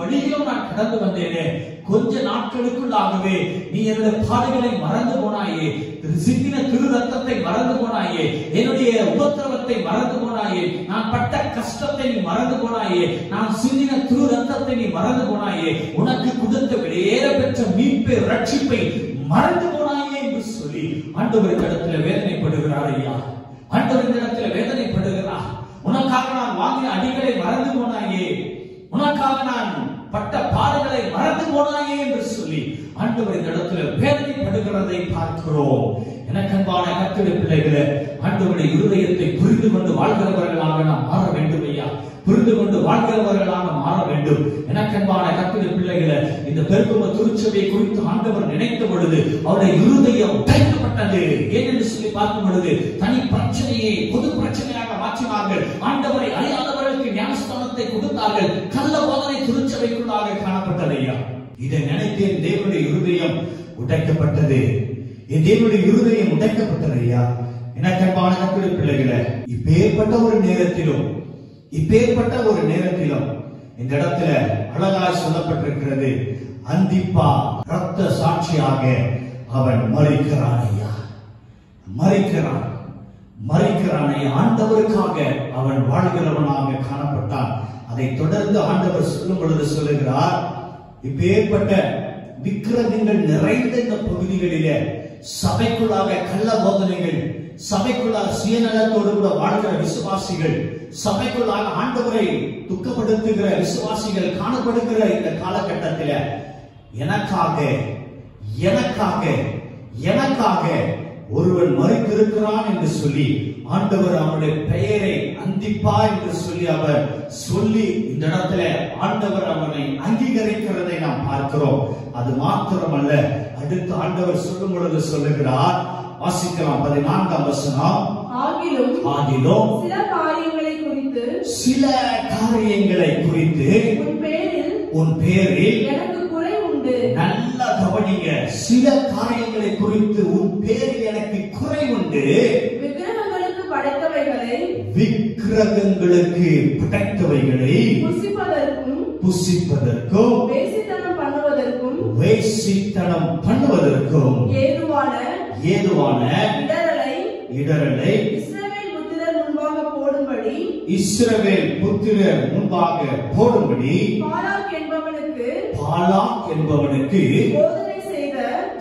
வழியிலும் நான் கடந்து வந்தேனே, கொஞ்ச நாட்களுக்குள்ளாகவே நீ என்னுடைய பாடுகளை மறந்து போனாயே, சிந்தின திரு ரத்தத்தை மறந்து போனாயே, என்னுடைய உபத்திரவத்தை மறந்து போனாயே, நான் பட்ட கஷ்டத்தை நீ மறந்து போனாயே, நான் சிந்தின திரு ரத்தத்தை நீ மறந்து போனாயே, உனக்கு கொடுத்த வெளியேற பெற்ற மீட்பை ரட்சிப்பை மறந்து போனாயே என்று சொல்லி ஆண்டவர் இந்த இடத்துல வேதனைப்படுகிறார். ஐயா, ஆண்டவர் இந்த இடத்துல வேதனைப்படுகிறார். உனக்காக நான் வாங்கின அடிகளை மறந்து போனாயே, உனக்காக நான் பட்ட பாடுகளை மறந்து போனாயே என்று சொல்லி ஆண்டவர் இந்த இடத்துல வேதனைப்படுகிறதை பார்க்கிறோம். எனக்கு அன்பான கர்த்தருடைய பிள்ளைகளே, ஆண்டவருடைய இருதயத்தை புரிந்து கொண்டு வாழ்கிறவர்களாக நாம் மாற வேண்டும். ஐயா, புரிந்து கொண்டு வாழ்கிறவர்களாக மாற வேண்டும். எனக்கு அன்பான கர்த்தருடைய பிள்ளைகளே, இந்த பெருக்கும திருச்சபையை குறித்து ஆண்டவர் நினைத்த பொழுது அவருடைய இருதயம் உடைக்கப்பட்டது. ஏனென்று சொல்லி பார்க்கும் பொழுது தனி பிரச்சனையை பொது பிரச்சனையாக மாற்றினார்கள். ஆண்டவரை அறியாதவர்களுக்கு ஞானஸ்தானத்தை கொடுத்தார்கள். கள்ள போதனை திருச்சபைக்குள்ளாக காணப்பட்டது. ஐயா, இதை நினைத்தேன், தேவனுடைய இருதயம் உடைக்கப்பட்டது. என் தேவனுடைய இருதயம் உடைக்கப்பட்டது. ஐயா, எனக்கு அன்பான கர்த்தருடைய பிள்ளைகளே, இப்பேற்பட்ட ஒரு நேரத்திலும் இப்பேற்பட்ட ஒரு நேரத்திலும் இந்த இடத்துல அழகாய் சொல்லப்பட்டிருக்கிறது, அந்திப்பா ரத்த சாட்சியாக அவன் மரிக்கிறான். ஐயா, மரிக்கிறான் மரிக்கிறான் ஐயா. ஆண்டவருக்காக அவன் வாழ்கிறவனாக காணப்பட்டான். அதை தொடர்ந்து ஆண்டவர் சொல்லும் பொழுது சொல்லுகிறார், இப்பேற்பட்ட விக்கிரகங்கள் நிறைந்த இந்த பகுதிகளிலே சபைக்குள்ளாக கள்ள போதனைகள், சபைக்குள்ளாக சுயநலத்தோடு கூட வாழ்கிற விசுவாசிகள், சபைக்குள்ளாக ஆண்டவரை துக்கப்படுத்துகிற விசுவாசிகள் காணப்படுகிற இந்த காலகட்டத்தில் எனக்காக எனக்காக எனக்காக ஒருவன் மரித்திருக்கிறான் என்று சொல்லி ஆண்டவர் அவனுடைய பெயரை அந்திப்பா என்று சொல்லி அவர் சொல்லி இந்த இடத்துல ஆண்டவர் அவனை அங்கீகரிக்கிறதை நாம் பார்க்கிறோம். அது மாத்திரமல்ல, அடுத்து ஆண்டவர் சொல்லும் பொழுது சொல்லுகிறார், வாசிக்கலாம் பதினான்காம் வசனம். ஆகிலும் ஆகிலும் சில காரியங்களை குறித்து சில காரியங்களை குறித்து உன் பேரில் உன் பேரில் எனக்கு குறை உண்டு. நல்ல கவனிங்க, சில காரியங்களை குறித்து உன் பேரில் எனக்கு குறை உண்டு. விக்கிரகங்களுக்கு படைத்தவைகளை விக்கிரகங்களுக்கு படைத்தவைகளை புசிப்பதற்கும் புசிப்பதற்கும் வேசித்தனம் பண்ணுவதற்கும் வேசித்தனம் பண்ணுவதற்கும் ஏதுவான ஏதுவான இடரலை இடரலை இஸ்ரவேல் புத்திரர் முன்பாக போடும்படி இஸ்ரவேல் புத்திரர் முன்பாக போடும்படி பாலாக் என்பவனுக்கு பாலாக் என்பவனுக்கு போதனை செய்த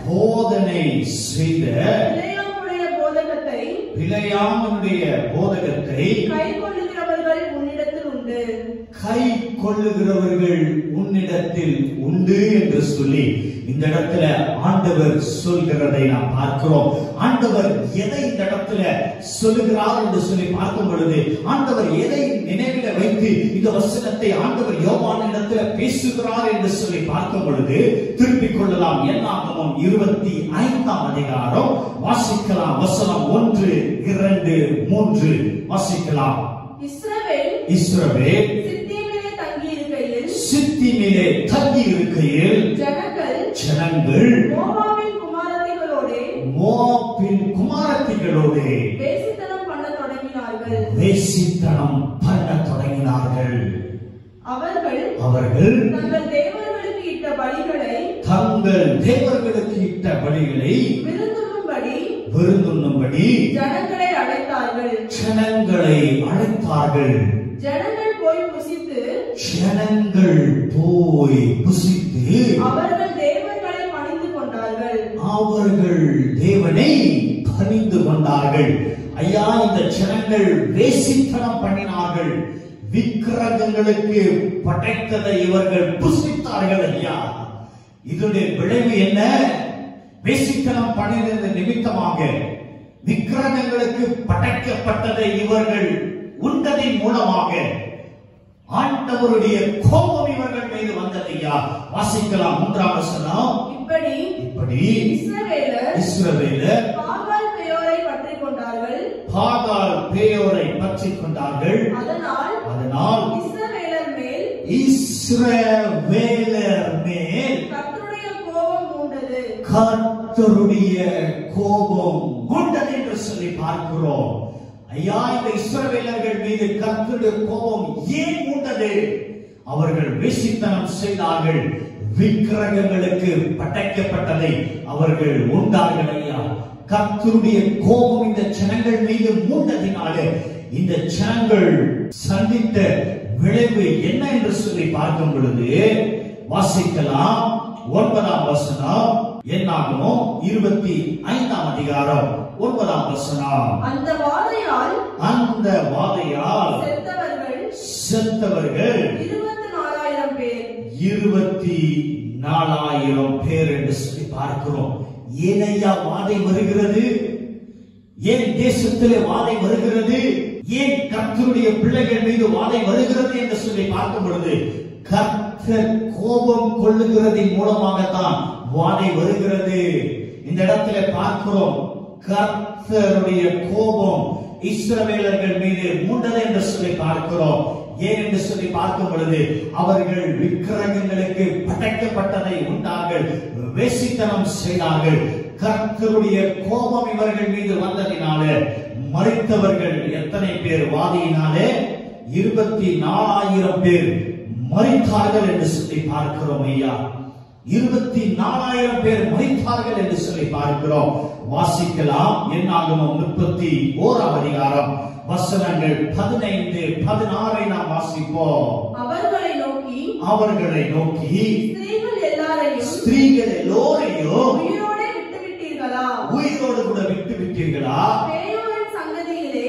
போதனை செய்த பிலேயாமுடைய போதகத்தை பிலேயாமுடைய போதகத்தை கை கொள்ளுகிறவர்கள் உன்னிடத்தில் உண்டு கை கொள்ளுகிறவர்கள் உன்னிடத்தில் உண்டு என்று சொல்லி இந்த இடத்துல ஆண்டவர் சொல்கிறதை நாம் பார்க்கிறோம். ஆண்டவர் எதை இந்த இடத்துல சொல்லுகிறார் என்று சொல்லி பார்க்கும் பொழுது ஆண்டவர் எதை நினைவில வைத்து இந்த வசனத்தை ஆண்டவர் யோவான் இடத்துல பேசுகிறார் என்று சொல்லி பார்க்கும் பொழுது திருப்பிக் கொள்ளலாம். என்னாகமம் இருபத்தி ஐந்தாம் அதிகாரம் வாசிக்கலாம். வசனம் ஒன்று இரண்டு மூன்று வாசிக்கலாம். இஸ்ரவேல் இஸ்ரவேல் சித்தீமிலே தங்கி இருக்கையில் சித்தீமிலே தங்கி இருக்கையில் ஜனங்கள் ஜனங்கள் மோவாபின் குமாரத்திகளோடே மோவாபின் குமாரத்திகளோடே வேசித்தனம் பண்ண தொடங்கினார்கள் வேசித்தனம் பண்ண தொடங்கினார்கள். அவர்கள் அவர்கள் தங்கள் தேவர்களுக்கு இட்ட பலிகளை தங்கள் தேவர்களுக்கு இட்ட பலிகளை விருந்துண்ணும்படி விருந்துண்ணும்படி ஜனங்களை அழைத்தார்கள். ஜனங்களை அழைத்தார்கள். ஜனங்கள் போய் புசித்து ஜனங்கள் போய் புசித்து அவர்கள் தேவர்களை பணிந்து கொண்டார்கள். அவர்கள் தேவனை பணிந்து கொண்டார்கள். ஐயா, இந்த ஜனங்கள் வேசித்தனம் பண்ணினார்கள். விக்கிரகங்களுக்கு படைத்ததை இவர்கள் புசித்தார்கள். ஐயா, இதனுடைய விளைவு என்ன? வேசித்தனம் பண்ணினது நிமித்தமாக விக்கிரகங்களுக்கு படைக்கப்பட்டதை இவர்கள் உண்டதின் மூலமாக ஆண்டவருடைய கோபம் இவர்கள் மீது வந்ததையா வாசிக்கலாம். மூன்றாம் வசனம். இப்படி இப்படி இஸ்ரவேலர் இஸ்ரவேலர் பாகால் பெயோரை பற்றிக் கொண்டார்கள். பாகால் பெயோரை பற்றிக் கொண்டார்கள். அதனால் அதனால் இஸ்ரவேலர் மேல் இஸ்ரவேலர் மேல் கர்த்தருடைய கோபம் மூண்டது. கர்த்தருடைய கோபம் மூண்டது என்று சொல்லி பார்க்கிறோம். ஐயா, இந்த இஸ்ரவேலர்கள் மீது கர்த்தருடைய கோபம் ஏன் மூண்டது? அவர்கள் வேசித்தனம் செய்தார்கள், விக்கிரகங்களுக்கு படைக்கப்பட்டதை அவர்கள் உண்டார்கள் ஐயா. கர்த்தருடைய கோபம் இந்த ஜனங்கள் மீது மூண்டதினாலே இந்த ஜனங்கள் சந்தித்த விளைவு என்ன என்று சொல்லி பார்க்கும் பொழுது வாசிக்கலாம். ஒன்பதாம் வசனம் என்னாகுமோ இருபத்தி ஐந்தாம் அதிகாரம் ஒன்பதாம் வசனம். அந்த வாதையால் அந்த வாதையால் செத்தவர்கள் செத்தவர்கள் இருபத்தி நாலாயிரம் பேர் இருபத்தி நாலாயிரம் பேர் என்று சொல்லி பார்க்கிறோம். ஏனையா வாதை வருகிறது? ஏன் தேசத்திலே வாதை வருகிறது? ஏன் கர்த்தருடைய பிள்ளைகள் மீது வாதை வருகிறது என்று சொல்லி பார்க்கும் பொழுது கர்த்தர் கோபம் கொள்ளுகிறதின் மூலமாகத்தான் வாதை வருகிறது. இந்த இடத்துல பார்க்கிறோம், கர்த்தருடைய கோபம் இஸ்ரவேலர்கள் மீது மூண்டது என்று சொல்லி பார்க்கிறோம். ஏன் என்று சொல்லி பார்க்கும் பொழுது அவர்கள் விக்கிரகங்களுக்கு படைக்கப்பட்டதை உண்டார்கள், வேசித்தனம் செய்தார்கள். கர்த்தருடைய கோபம் இவர்கள் மீது வந்ததினாலே மரித்தவர்கள் எத்தனை பேர்? வாதியினாலே இருபத்தி நாலாயிரம் பேர் மரித்தார்கள் என்று சொல்லி பார்க்கிறோம் ஐயா. இருபத்தி நாலாயிரம் பேர் மரித்தார்கள் என்று சொல்லி பார்க்கிறோம். வாசிக்கலாம். என்னாகமம் முப்பத்தி ஓராம் அதிகாரம் வசனங்கள் பதினைந்து பதினாறை நாம் வாசிப்போம். அவர்களை நோக்கி அவர்களை நோக்கி ஸ்திரீகள் எல்லாரையும் ஸ்திரீகள் எல்லோரையும் உயிரோட விட்டு விட்டீர்களா? உயிரோடு கூட விட்டு விட்டீர்களா? பேயோரின் சங்கதியிலே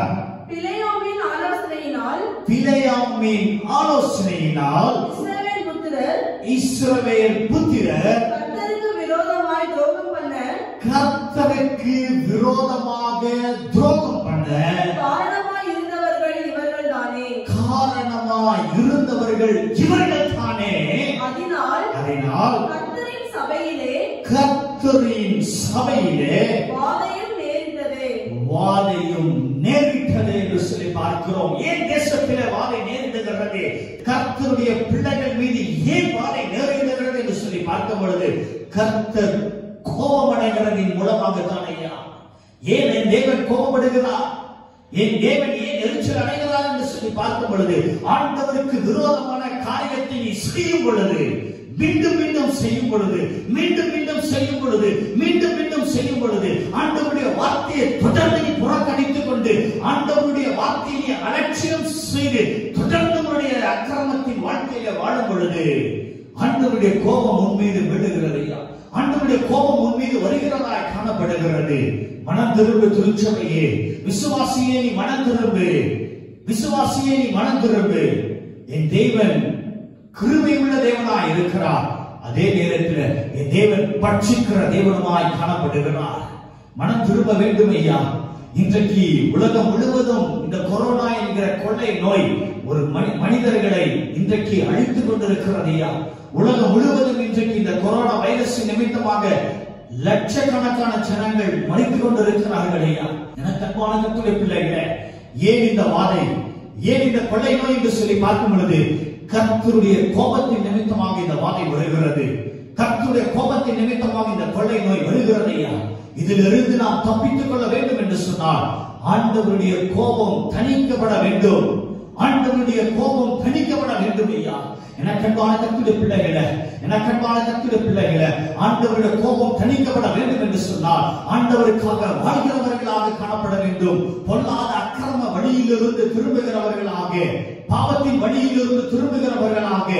பிலேயாமின் ஆலோசனையினால் பிலேயாமின் ஆலோசனையினால் இஸ்ரவேல் புத்திரர் இஸ்ரவேல் புத்திரர் கர்த்தருக்கு விரோதமாய் துரோகம் பண்ண கர்த்தருக்கு விரோதமாக துரோகம் பண்ண காரணமாய் இருந்தவர்கள் இவர்கள் தானே. காரணமாய் இருந்தவர்கள் இவர்கள் தானே. அதனால் அதனால் கர்த்தரின் சபையிலே கர்த்தரின் சபையிலே வாதையும் நேரிட்டது. வாதையும் நேரிட்டது என்று சொல்லி பார்க்கிறோம். ஏன் தேசத்திலே வாதை நேரிடுகிறது? கர்த்தருடைய பிள்ளைகள் மீது ஏன் வாதை நேரிடுகிறது என்று சொல்லி பார்க்கும் பொழுது கர்த்தர் கோபமடைகிறதின் மூலமாகத்தான் ஐயா. ஏன் என் தேவன் கோபப்படுகிறார்? என் தேவன் ஏன் எரிச்சல் அடைகிறார் என்று சொல்லி பார்க்கும் பொழுது ஆண்டவருக்கு விரோதமான காரியத்தை நீ செய்யும் பொழுது, மீண்டும் மீண்டும் செய்யும் பொழுது, மீண்டும் மீண்டும் செய்யும் பொழுது, மீண்டும் மீண்டும் செய்யும் பொழுது, ஆண்டவருடைய வார்த்தையை தொடர்ந்து நீ புறக்கணித்துக் கொண்டு ஆண்டவருடைய வார்த்தையை அலட்சியம் செய்து தொடர்ந்து உன்னுடைய அக்கிரமத்தின் வாழ்க்கையில வாழும் பொழுது ஆண்டவருடைய கோபம் உன் மீது விழுகிறது ஐயா. ஆண்டவருடைய கோபம் உன் மீது வருகிறதாய் காணப்படுகிறது. மனம் திரும்பு திருச்சபையே, விசுவாசியே நீ மனம் திரும்பு, விசுவாசியே நீ மனம் திரும்பு. என் தேவன் கிருபை உள்ள தேவனாய் இருக்கிறார். அதே நேரத்தில் என் தேவன் பட்சிக்கிற தேவனுமாய் காணப்படுகிறார். மனம் திரும்ப வேண்டும் ஐயா. இன்றைக்கு உலகம் முழுவதும் இந்த கொரோனா என்கிற கொள்ளை நோய் ஒரு மனிதர்களை இன்றைக்கு அழித்துக் கொண்டிருக்கிறது ஐயா. உலகம் முழுவதும் இன்றைக்கு இந்த கொரோனா வைரஸ் நிமித்தமாக லட்சக்கணக்கான ஜனங்கள் மறித்துக் கொண்டிருக்கிறார்கள் ஐயா. எனக்கு அன்பான கர்த்தருடைய பிள்ளைகளே, ஏன் இந்த வாதை, ஏன் இந்த கொள்ளை நோய் என்று சொல்லி பார்க்கும் பொழுது கர்த்தருடைய கோபத்தின் நிமித்தமாக இந்த வாதை வருகிறது. கர்த்தருடைய கோபத்தின் நிமித்தமாக இந்த கொள்ளை நோய் வருகிறது ஐயா. இதிலிருந்து நாம் தப்பித்துக் கொள்ள வேண்டும் என்று சொன்னால் ஆண்டவருடைய கோபம் தணிக்கப்பட வேண்டும். ஆண்டவருடைய கோபம் தணிக்கப்பட வேண்டும் ஐயா. எனக்கன்பான கர்த்தருடைய பிள்ளைகளே, எனக்கன்பான கர்த்தருடைய பிள்ளைகளே, ஆண்டவருடைய கோபம் தணிக்கப்பட வேண்டும் என்று சொன்னால் ஆண்டவருக்காக வாழ்கிறவர்களாக காணப்பட வேண்டும். பொல்லாத அக்கிரம வழியிலிருந்து திரும்புகிறவர்களாக, பாவத்தின் வழியிலிருந்து திரும்புகிறவர்களாக,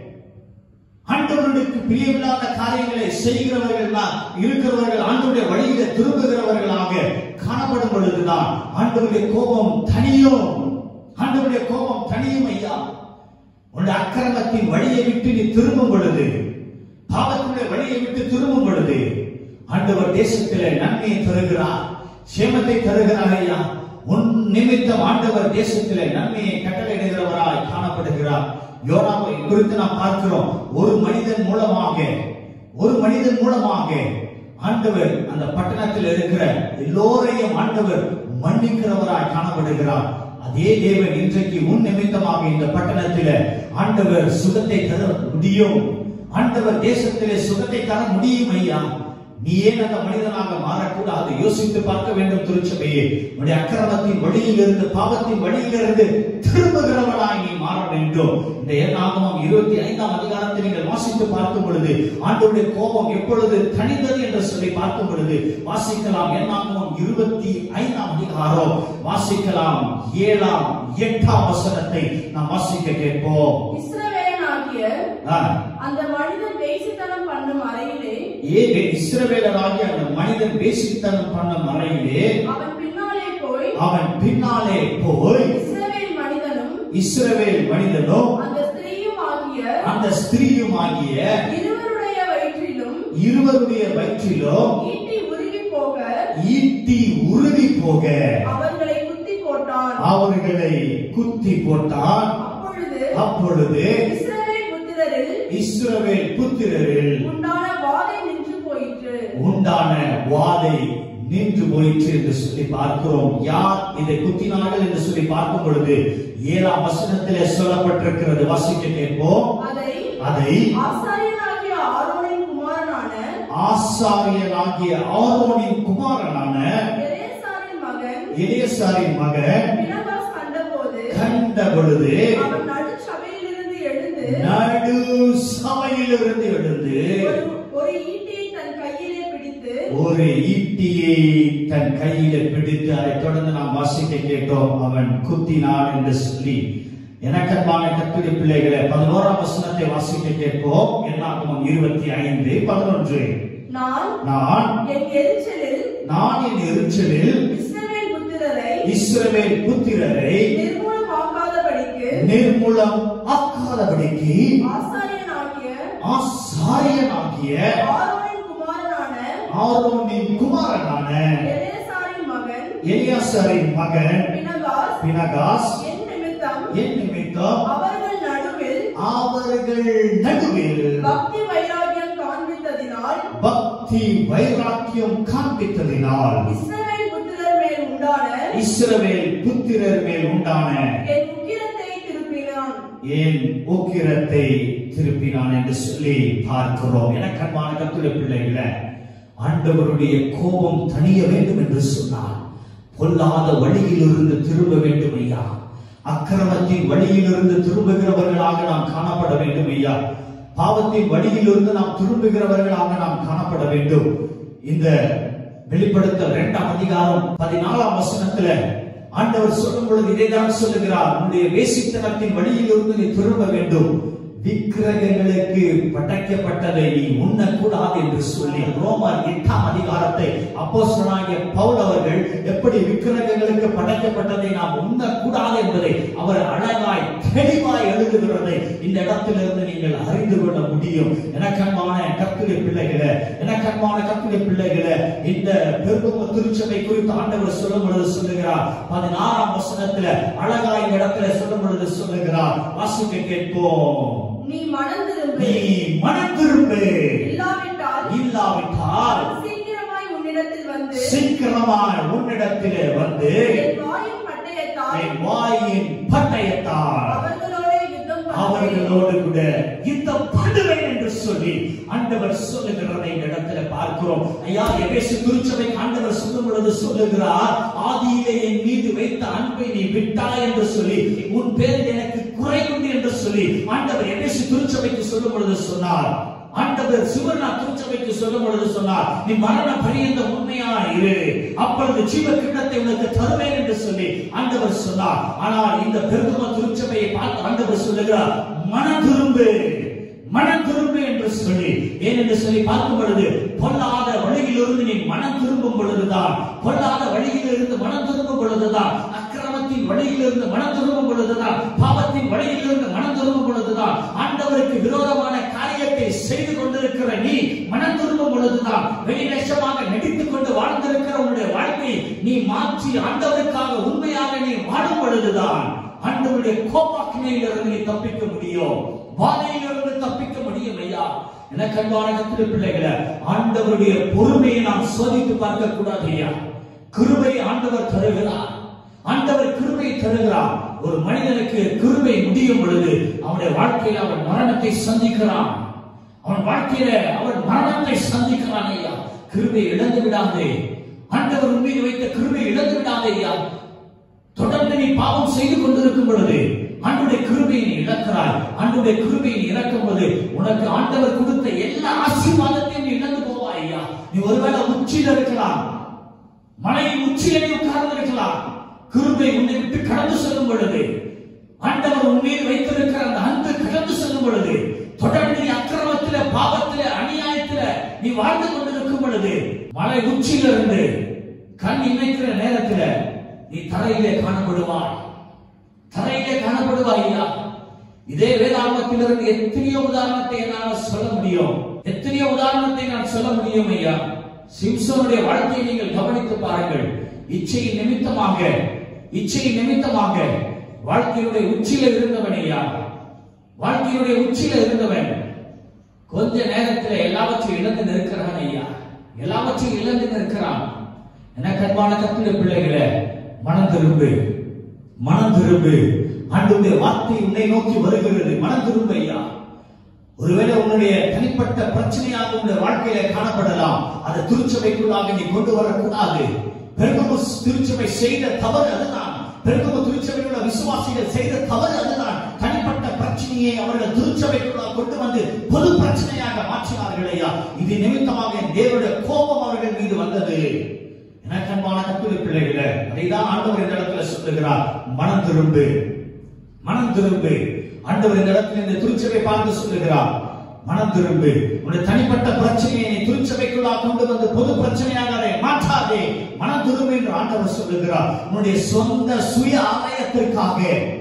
ஆண்டவருக்கு பிரியமில்லாத காரியங்களை செய்கிறவர்கள் இருக்கிறவர்கள் ஆண்டவருடைய வழியில திரும்புகிறவர்களாக காணப்படும் பொழுதுதான் ஆண்டவருடைய கோபம் தனியும். ஆண்டவருடைய கோபம் தனியும் ஐயா. உன்னுடைய அக்கிரமத்தின் வழியை விட்டு நீ திரும்பும் பொழுது, பாவத்தினுடைய வழியை விட்டு திரும்பும் பொழுது ஆண்டவர் தேசத்திலே நன்மையை தருகிறார், சேமத்தை தருகிறார் ஐயா. உன் நிமித்தம் ஆண்டவர் தேசத்திலே நன்மையை கட்டளையிடுகிறவராய் காணப்படுகிறார். யோனாவை குறித்து நாம் பார்க்கிறோம். ஒரு மனிதன் மூலமாக ஒரு மனிதன் மூலமாக ஆண்டவர் அந்த பட்டணத்தில் இருக்கிற எல்லோரையும் ஆண்டவர் மன்னிக்கிறவராய் காணப்படுகிறார். அதே தேவன் இன்றைக்கு உன் நிமித்தமாக இந்த பட்டணத்தில் ஆண்டவர் சுகத்தை தர முடியும். ஆண்டவர் தேசத்திலே சுகத்தை தர முடியும் ஐயா. நீ ஏன் அந்த மனிதனாக மாறக்கூடாது? யோசித்து பார்க்க வேண்டும் திருச்சபையே. உன்னுடைய அக்கிரமத்தின் வழியிலிருந்து, பாவத்தின் வழியிலிருந்து திரும்புகிறவனாய் நீ மாற வேண்டும். வேண்டும். இந்த என்னாகமம் இருபத்தி ஐந்தாம் அதிகாரத்தை நீங்கள் வாசித்து பார்க்கும் பொழுது ஆண்டவருடைய கோபம் எப்பொழுது தணிந்தது என்று சொல்லி பார்க்கும் பொழுது வாசிக்கலாம். என்னாகமம் இருபத்தி ஐந்தாம் அதிகாரம் வாசிக்கலாம். ஏழாம் எட்டாம் வசனத்தை நாம் வாசிக்க கேட்போம். இஸ்ரவேலனாகிய அந்த மனிதன் வேசித்தனம் பண்ணும் அறையிலே இஸ்ரவேலராகிய அந்த மனிதன் வேசித்தனம் பண்ணும் அறையிலே அவன் பின்னாலே போய் அவன் பின்னாலே போய் இஸ்ரவேல் மனிதனும் இஸ்ரவேல் மனிதனும் அந்த ஸ்திரீயும் ஆகிய அந்த ஸ்திரீயும் ஆகிய இருவருடைய வயிற்றிலும் இருவருடைய வயிற்றிலும் ஈட்டி உருவி போக ஈட்டி உருவி போக அவர்களை குத்தி போட்டான் அவர்களை குத்தி போட்டான். அப்பொழுது அப்பொழுது இஸ்ரவேல் புத்திரரில் இஸ்ரவேல் புத்திரரில் உண்டான வாதை நின்று போயிற்று உண்டான வாதை நின்று போயிற்று என்று சொல்லி பார்க்கிறோம். யார் இதை குத்தினார்கள் என்று சொல்லி பார்க்கும் பொழுது ஏழாம் வசனத்திலே சொல்லப்பட்டிருக்கிறது. வாசிக்க கேட்போம். அதை அதை ஆசாரியனாகிய ஆரோனின் குமாரனான ஆசாரியனாகிய ஆரோனின் குமாரனான எலெயாசாரின் மகன் எலியாசாரின் மகன் பினகாஸ் கண்டபோது கண்ட பொழுது அவன் நடு சபையிலிருந்து எழுந்து நடு சபையிலிருந்து எழுந்து ஒரு- ஒரு ஈட்டியை தன் கையிலே பிடித்து ஒரு ஈட்டியை தன் கையில பிடித்து அதை தொடர்ந்து நாம் வாசிக்க கேட்டோம். அவன் குத்தினான் என்று சொல்லி எனக்கன்பான கர்த்தருடைய பிள்ளைகளை பதினோராம் வசனத்தை வாசிக்க கேட்போம். என்னாகமம் இருபத்தி ஐந்து பதினொன்று. நான் நான் என் எரிச்சலில் நான் என் எரிச்சலில் இஸ்ரவேல் புத்திரரை இஸ்ரவேல் புத்திரரை நிர்மூலமாக்காதபடிக்கு நிர்மூலம் ஆக்காதபடிக்கு ஆசாரியனாகிய ஆசாரியனாகிய ஆரோனின் குமாரனான ஆரோனின் குமாரனான எலெயாசாரின் மகன் எலியாசாரின் மகன் பினகாஸ் பினகாஸ் என் நிமித்தம் என் நிமித்தம் அவர்கள் நடுவில் அவர்கள் நடுவில் பக்தி வைராகியம் காண்பித்ததினால் பக்தி வைராக்கியம் காண்பித்ததினால் இஸ்ரவேல் புத்திரர் மேல் உண்டான இஸ்ரவேல் புத்திரர் மேல் உண்டான என் உக்கிரத்தை திருப்பினான் என் உக்கிரத்தை திருப்பினான் என்று சொல்லி பார்க்கிறோம். எனக்கன்பான கர்த்தருடைய பிள்ளைகளே, ஆண்டவருடைய கோபம் தணிய வேண்டும் என்று சொன்னார். பொல்லாத வழியிலிருந்து திரும்ப வேண்டும் ஐயா. அக்கிரமத்தின் வழியிலிருந்து திரும்புகிறவர்களாக நாம் காணப்பட வேண்டும் ஐயா. பாவத்தின் வழியிலிருந்து நாம் திரும்புகிறவர்களாக நாம் காணப்பட வேண்டும். இந்த வெளிப்படுத்தல் இரண்டாம் அதிகாரம் பதினாலாம் வசனத்துல ஆண்டவர் சொல்லும் பொழுது இதைதான் சொல்லுகிறார். உன்னுடைய வேசித்தனத்தின் வழியிலிருந்து நீ திரும்ப வேண்டும். விக்கிரகங்களுக்கு படைக்கப்பட்டதை நீ உண்ணக்கூடாது என்று சொல்லி ரோமர் எட்டாம் அதிகாரத்தை அப்போஸ்தலனாகிய பவுல் அவர்கள் எப்படி விக்கிரகங்களுக்கு படைக்கப்பட்டதை நாம் உண்ணக்கூடாது என்பதை அவர் அழகாய் தெளிவாய் எழுதுகிறதை இந்த இடத்திலிருந்து நீங்கள் அறிந்து கொள்ள முடியும். எனக்கன்பான கர்த்தருடைய பிள்ளைகளே, எனக்கன்பான கர்த்தருடைய பிள்ளைகளே, இந்த பெருகும திருச்சபை குறித்து ஆண்டவர் சொல்லும் பொழுது சொல்லுகிறார். பதினாறாம் வசனத்துல அழகாய் இந்த இடத்துல சொல்லும் பொழுது சொல்லுகிறார். வாசிக்க கேட்போம். நீ மனம் திரும்பு, நீ மனம் திரும்பு, இல்லாவிட்டால் இல்லாவிட்டால் சீக்கிரமாய் உன்னிடத்தில் வந்து சீக்கிரமாய் உன்னிடத்திலே வந்து என் வாயின் பட்டயத்தால் என் வாயின் பட்டயத்தால் அவர்களோடு யுத்தம் பண்ணுவேன். அவர்களோடு கூட யுத்தம் பண்ணுவேன் என்று சொல்லி ஆண்டவர் சொல்லுகிறதை இந்த இடத்துல பார்க்கிறோம். ஐயா, எபேசு திருச்சபைக்கு ஆண்டவர் சொல்லும் பொழுது சொல்லுகிறார், ஆதியிலே என் மீது வைத்த அன்பை நீ விட்டாய் என்று சொல்லி உன் பேரில் எனக்கு குறை உண்டு என்று சொல்லி ஆண்டவர் எபேசு திருச்சபைக்கு சொல்லும் பொழுது சொன்னார். ஆண்டவர் சிவனா திருச்சபைக்கு சொல்லும் பொழுது சொன்னார், நீ மரண பரியந்த உண்மையா இரு, அப்பொழுது ஜீவ கிண்ணத்தை உனக்கு தருவேன் என்று சொல்லி ஆண்டவர் சொன்னார். ஆனால் இந்த பெருகும திருச்சபையை பார்த்து ஆண்டவர் சொல்லுகிறார், மனம் திரும்பு, மனம் திரும்பு என்று சொல்லி. ஏன் என்று சொல்லி பார்க்கும் பொழுது பொல்லாத வழியிலிருந்து நீ மனம் திரும்பும் பொழுதுதான், பொல்லாத வழியிலிருந்து மனம் திரும்பும் பொழுதுதான், அக்கிரமத்தின் வழியிலிருந்து மனம் திரும்பும் பொழுதுதான், பாவத்தின் வழியிலிருந்து மனம் திரும்பும் பொழுதுதான், ஆண்டவருக்கு விரோதமான காரியத்தை செய்து கொண்டிருக்கிற நீ மனம் திரும்பும் பொழுதுதான், வெளிவேஷமாக நடித்துக் கொண்டு வாழ்ந்திருக்கிற உன்னுடைய வாழ்க்கை நீ மாற்றி ஆண்டவருக்காக உண்மையாக நீ வாழும் பொழுதுதான் ஆண்டவருடைய கோபாக்கினையிலிருந்து நீ தப்பிக்க முடியும், வாதையிலிருந்து தப்பிக்க முடியும். ஐயா, எனக்கு அன்பான கர்த்தருடைய பிள்ளைகளே, ஆண்டவருடைய பொறுமையை நாம் சோதித்து பார்க்க கூடாது ஐயா. கிருபை ஆண்டவர் தருகிறார், ஆண்டவர் கிருபை தருகிறார். ஒரு மனிதனுக்கு கிருபை முடியும் பொழுது அவனுடைய வாழ்க்கையில அவன் மரணத்தை சந்திக்கிறான், அவன் வாழ்க்கையில அவன் மரணத்தை சந்திக்கிறான். ஐயா, கிருபை இழந்து விடாதே, ஆண்டவர் உண்மையை வைத்த கிருபை இழந்து விடாதே ஐயா. தொடர்ந்து நீ பாவம் செய்து கொண்டிருக்கும் பொழுது ஆண்டவருடைய கிருபையை நீ இழக்கிறாய். ஆண்டவருடைய கிருபையை நீ இழக்கும் போது உனக்கு ஆண்டவர் கொடுத்த எல்லா ஆசீர்வாதத்தையும் நீ இழந்து போவாய் ஐயா. நீ ஒருவேளை உச்சியில இருக்கலாம், மலையின் உச்சியிலே உட்கார்ந்து இருக்கலாம். கிருபை உன்னை விட்டு கடந்து செல்லும் பொழுது, ஆண்டவர் உண்மையில் வைத்திருக்கிற அந்த அன்பு கடந்து செல்லும் பொழுது, தொடர்ந்து நீ அக்கிரமத்தில, பாவத்தில, அநியாயத்தில நீ வாழ்ந்து கொண்டிருக்கும் பொழுது, மலை உச்சியில இருந்து கண் இமைக்கிற நேரத்தில் நீ தரையிலே காணப்படுவாய். தரையிலே காணப்படுவாய் ஐயா. இதே வேதாகமத்திலிருந்து எத்தனையோ உதாரணத்தை என்னால் சொல்ல முடியும். எத்தனையோ உதாரணத்தை நான் சொல்ல முடியும் ஐயா. சிம்சோனுடைய வாழ்க்கையை நீங்கள் கவனித்து பாருங்கள். இச்சையின் நிமித்தமாக இச்சையின் நிமித்தமாக வாழ்க்கையுடைய உச்சியில இருந்தவன் ஐயா. வாழ்க்கையுடைய உச்சியில இருந்தவன் கொஞ்ச நேரத்தில் எல்லாவற்றையும் இழந்து நிற்கிறான் ஐயா. எல்லாவற்றையும் இழந்து நிற்கிறான். எனக்கு அன்பான கர்த்தருடைய பிள்ளைகளே, மனம் திரும்பு, மனம் திரும்பு. ஆண்டவருடைய வார்த்தை உன்னை நோக்கி வருகிறது. மனம் திரும்பு ஐயா. ஒருவேளை உன்னுடைய தனிப்பட்ட பிரச்சனையாக உன்னுடைய வாழ்க்கையில காணப்படலாம். அதை திருச்சபைக்குள்ளாக நீ கொண்டு வரக்கூடாது. பெருகமு திருச்சபை செய்த தவறு அதுதான். பெருகமு திருச்சபையில் உள்ள விசுவாசிகள் செய்த தவறு அதுதான். தனிப்பட்ட பிரச்சனையை அவர்கள் திருச்சபைக்குள்ளாக கொண்டு வந்து பொது பிரச்சனையாக மாற்றினார்கள் ஐயா. இது நிமித்தமாக தேவனுடைய கோபம் அவர்கள் மீது வந்தது. எனக்கு அன்பான கர்த்தருடைய பிள்ளைகளே, அதைதான் ஆண்டவர் இந்த இடத்துல சொல்லுகிறார். மனம் திரும்பு, மனம் திரும்பு. ஆண்டவர் இந்த இடத்துல இந்த திருச்சபை பார்த்து சொல்லுகிறார், மனம் திரும்பு. உன்னுடைய தனிப்பட்ட பிரச்சனையை நீ திருச்சபைக்குள்ளாக கொண்டு வந்து பொது பிரச்சனையாக அதை மாற்றாதே. மனம் திரும்பு என்று ஆண்டவர் சொல்லுகிறார். உன்னுடைய சொந்த சுய ஆதாயத்திற்காக,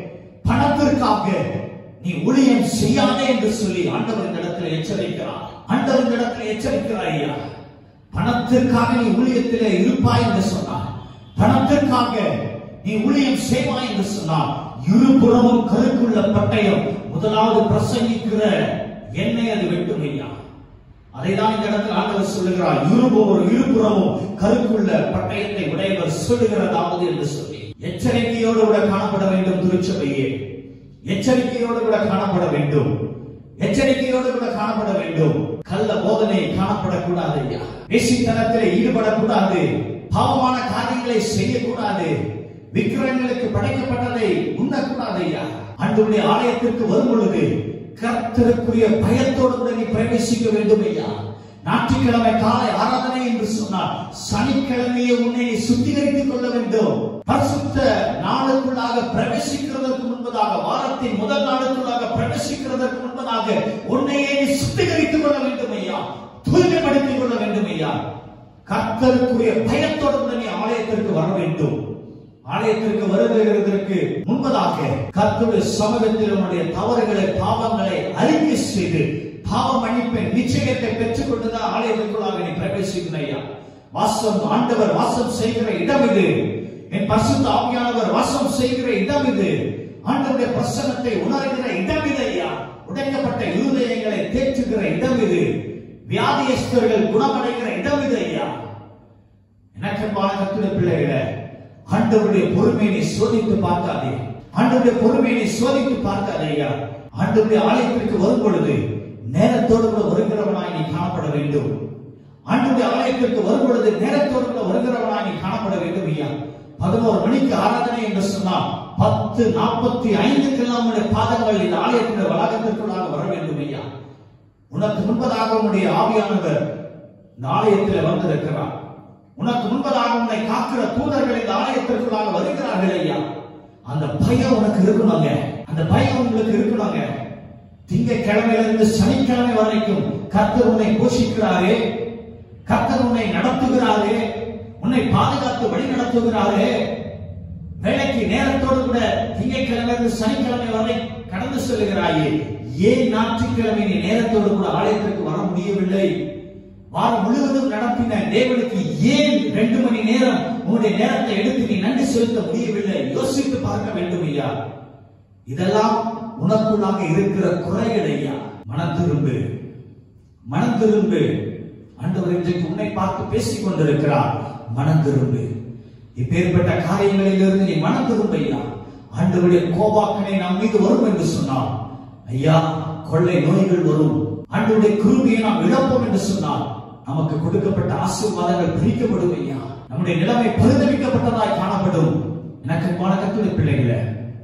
பணத்திற்காக நீ ஊழியம் செய்யாதே என்று சொல்லி ஆண்டவர் இந்த இடத்துல எச்சரிக்கிறார். ஆண்டவர் இந்த இடத்துல எச்சரிக்கிறார் ஐயா. பணத்திற்காக நீ ஊழியத்திலே இருப்பாய் என்று சொன்னார். பணத்திற்காக நீ ஊழியம் செய்வாய் என்று சொன்னார். இருபுறமும் கருக்குள்ள பட்டயம் முதலாவது பிரசங்கிக்கிற எண்ணெய் அது வெட்டும் ஐயா. அதைதான் இந்த இடத்தில் ஆண்டவர் சொல்லுகிறார். இருபுறம் இருபுறமும் கருக்குள்ள பட்டயத்தை உடையவர் சொல்லுகிறதாவது என்று சொல்லி எச்சரிக்கையோடு கூட காணப்பட வேண்டும். திருச்சபையே எச்சரிக்கையோடு கூட காணப்பட வேண்டும். எச்சரிக்கையோடு கூட காணப்பட வேண்டும். கள்ள போதனை காணப்படக்கூடாது ஐயா. வேசித்தனத்தில் ஈடுபடக்கூடாது. பாவமான காரியங்களை செய்யக்கூடாது. விக்கிரகங்களுக்கு படைக்கப்பட்டதை உண்ணக்கூடாது ஐயா. ஆண்டவருடைய ஆலயத்திற்கு வரும் பொழுது கர்த்தருக்குரிய பயத்தோடு கூட நீ பிரவேசிக்க வேண்டும் ஐயா. ஞாயிற்றுக்கிழமை காலை ஆராதனை என்று சொன்னார். சனிக்கிழமையை உன்னை நீ சுத்திகரித்துக் கொள்ள வேண்டும். பரிசுத்த நாளுக்குள்ளாக பிரவேசிக்கிறதற்கு முன்பதாக, வாரத்தின் முதல் நாளுக்குள்ளாக பிரவேசிக்கிறதற்கு முன்பதாக உன்னையே நீ சுத்திகரித்துக் கொள்ள வேண்டும் ஐயா. தூய்மைப்படுத்திக் கொள்ள வேண்டும் ஐயா. கர்த்தருக்குரிய பயத்தோடு நீ ஆலயத்திற்கு வர வேண்டும். ஆலயத்திற்கு வருகிறதற்கு முன்பதாக கர்த்தருடைய சமூகத்தில் உன்னுடைய தவறுகளை, பாவங்களை அறிக்கை செய்து பாவ மன்னிப்பை நிச்சயத்தை பெற்றுக் கொண்டுதான் ஆலயத்திற்குள்ளாக நீ பிரவேசிக்கணும் ஐயா. வாசம் ஆண்டவர் வாசம் செய்கிற இடம் இது. என் பரிசுத்த ஆவியானவர் வாசம் செய்கிற இடம் இது. ஆண்டவருடைய பிரசன்னத்தை உணர்கிற இடம் இது ஐயா. உடைக்கப்பட்ட இருதயங்களை தேற்றுகிற இடம் இது. வியாதியஸ்தர்கள் குணமடைகிற இடம் இது ஐயா. எனக்கு கர்த்தருடைய பிள்ளைகளே, ஆண்டவருடைய பொறுமையை சோதித்து பார்க்காதே. ஆண்டவருடைய பொறுமையை சோதித்து பார்க்காதே ஐயா. ஆண்டவருடைய ஆலயத்திற்கு வரும் பொழுது நேரத்தோடு வருகிறவனாய் நீ காணப்பட வேண்டும். ஆண்டவருடைய ஆலயத்திற்கு வரும் பொழுது நேரத்தோடு வருகிறவனாய் நீ காணப்பட வேண்டும் ஐயா. பதினோரு மணிக்கு ஆராதனை என்று சொன்னால் பத்து நாற்பத்தி ஐந்துக்கெல்லாம் உடைய பாதங்கள் இந்த ஆலயத்தினுடைய வளாகத்திற்குள்ளாக வர வேண்டும் ஐயா. உனக்கு முன்பதாக உன்னுடைய ஆவியானவர் இந்த ஆலயத்தில் வந்திருக்கிறார். உனக்கு முன்பதாக உன்னை காக்கிற தூதர்கள் இந்த ஆலயத்திற்குள்ளாக வருகிறார்கள் ஐயா. அந்த பயம் உனக்கு இருக்கணுங்க. அந்த பயம் உங்களுக்கு இருக்கணுங்க. திங்கட்கிழமையிலிருந்து சனிக்கிழமை வரைக்கும் கர்த்தர் உன்னை போஷிக்கிறாரே, கர்த்தர் உன்னை நடத்துகிறாரே, உன்னை பாதுகாத்து வழி நடத்துகிறாரே. வேலைக்கு நேரத்தோடு கூட திங்கட்கிழமையிலிருந்து சனிக்கிழமை வரை கடந்து செல்கிறாயே. ஏன் ஞாயிற்றுக்கிழமை நீ நேரத்தோடு கூட ஆலயத்திற்கு வர முடியவில்லை? வாரம் முழுவதும் நடத்தின தேவனுக்கு ஏன் ரெண்டு மணி நேரம் உன்னுடைய நேரத்தை எடுத்து நீ நன்றி செலுத்த முடியவில்லை? யோசித்து பார்க்க வேண்டும் ஐயா. இதெல்லாம் உனக்குள்ளாக இருக்கிற குறைகள் ஐயா. மனம் திரும்பு, மனம் திரும்பு. ஆண்டவர் இன்றைக்கு உன்னை பார்த்து பேசிக் கொண்டிருக்கிறார். மனம் திரும்பு. இப்பேற்பட்ட காரியங்களிலிருந்து நீ மனம் திரும்ப ஐயா. ஆண்டவருடைய கோபாக்கனை நம் மீது வரும் என்று சொன்னார் ஐயா. கொள்ளை நோய்கள் வரும். ஆண்டவருடைய கிருபையை நாம் இழப்போம் என்று சொன்னால் நமக்கு கொடுக்கப்பட்ட ஆசீர்வாதங்கள் பிரிக்கப்படும் ஐயா. நம்முடைய நிலைமை பரிதவிக்கப்பட்டதாய் காணப்படும். எனக்கு கர்த்தருடைய பிள்ளைகளே,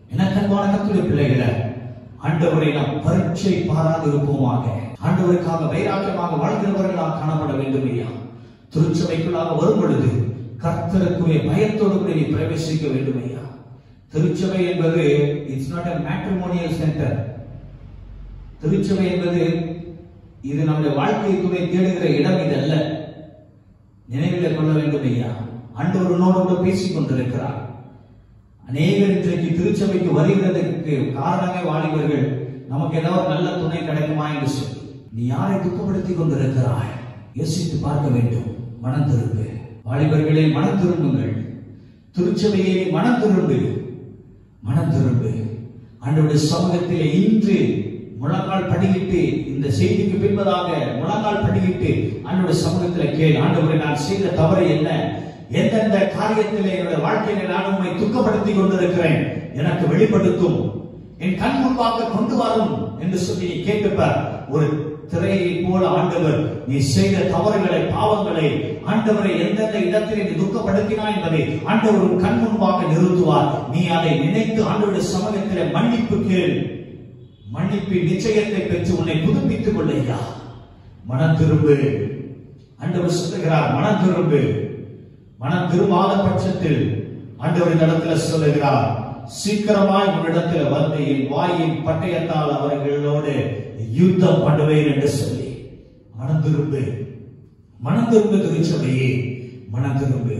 எனக்கு அன்பான கர்த்தருடைய பிள்ளைகளை, ஆண்டவரை நாம் பரீட்சை பாராது இருப்போமாக. ஆண்டவருக்காக வைராக்கியமாக வாழ்கிறவர்களாக காணப்பட வேண்டும் ஐயா. திருச்சபைக்குள்ளாக வரும் பொழுது கர்த்தருக்குரிய பயத்தோடு கூட நீ பிரவேசிக்க வேண்டும் ஐயா. திருச்சபை என்பது it's not a matrimonial center. திருச்சபை என்பது இது நம்முடைய வாழ்க்கை துணை தேடுகிற இடம் இது அல்ல. நினைவில் கொள்ள வேண்டும் ஐயா. ஆண்டவர் உன்னோடு கூட பேசிக் கொண்டிருக்கிறார். அநேகர் இன்றைக்கு திருச்சபைக்கு வருகிறதுக்கு காரணமே வாலிபர்கள், நமக்கு ஏதாவது நல்ல துணை கிடைக்குமா என்று சொல்லி. நீ யாரை துக்கப்படுத்திக் கொண்டிருக்கிறாய்? யோசித்து பார்க்க வேண்டும். மனம் திரும்பு வாலிபர்களே, மனம் திரும்புங்கள். திருச்சபையை மனம் திரும்பு, மனம் திரும்பு. ஆண்டவருடைய சமூகத்திலே இன்று முழங்கால் படியிட்டு, இந்த செய்திக்கு பின்பதாக முழங்கால் படியிட்டு ஆண்டவருடைய சமூகத்தில் கேள், ஆண்டவரை நான் செய்த தவறு என்ன, எந்தெந்த காரியத்திலே என்னுடைய வாழ்க்கையில நான் உண்மை துக்கப்படுத்திக் கொண்டிருக்கிறேன், எனக்கு வெளிப்படுத்தும், என் கண் முன்பாக கொண்டு வரும் என்று சொல்லி கேட்டுப்பார். ஒரு திரையை போல ஆண்டவர் நீ செய்த தவறுகளை, பாவங்களை, ஆண்டவரை எந்தெந்த இடத்தில் நீ துக்கப்படுத்தினாய் என்பதை ஆண்டவர் கண் முன்பாக நிறுத்துவார். நீ அதை நினைத்து ஆண்டவருடைய சமூகத்தில் மன்னிப்பு கேள். மன்னிப்பு நிச்சயத்தை பெற்று உன்னை புதுப்பித்துக் கொள்ளையா. மனம் திரும்பு. ஆண்டவர் சொல்லுகிறார், மனம் திரும்பு. மனம் திரும்பாத பட்சத்தில் ஆண்டவர் இந்த இடத்துல சொல்லுகிறார், சீக்கிரமாய் உன்னிடத்தில் வந்து என் வாயின் பட்டயத்தால் அவர்களோடு யுத்தம் பண்ணுவேன் என்று சொல்லி. மனம் திரும்பு, மனம் திரும்பு திருச்சபையே, மனம் திரும்பு.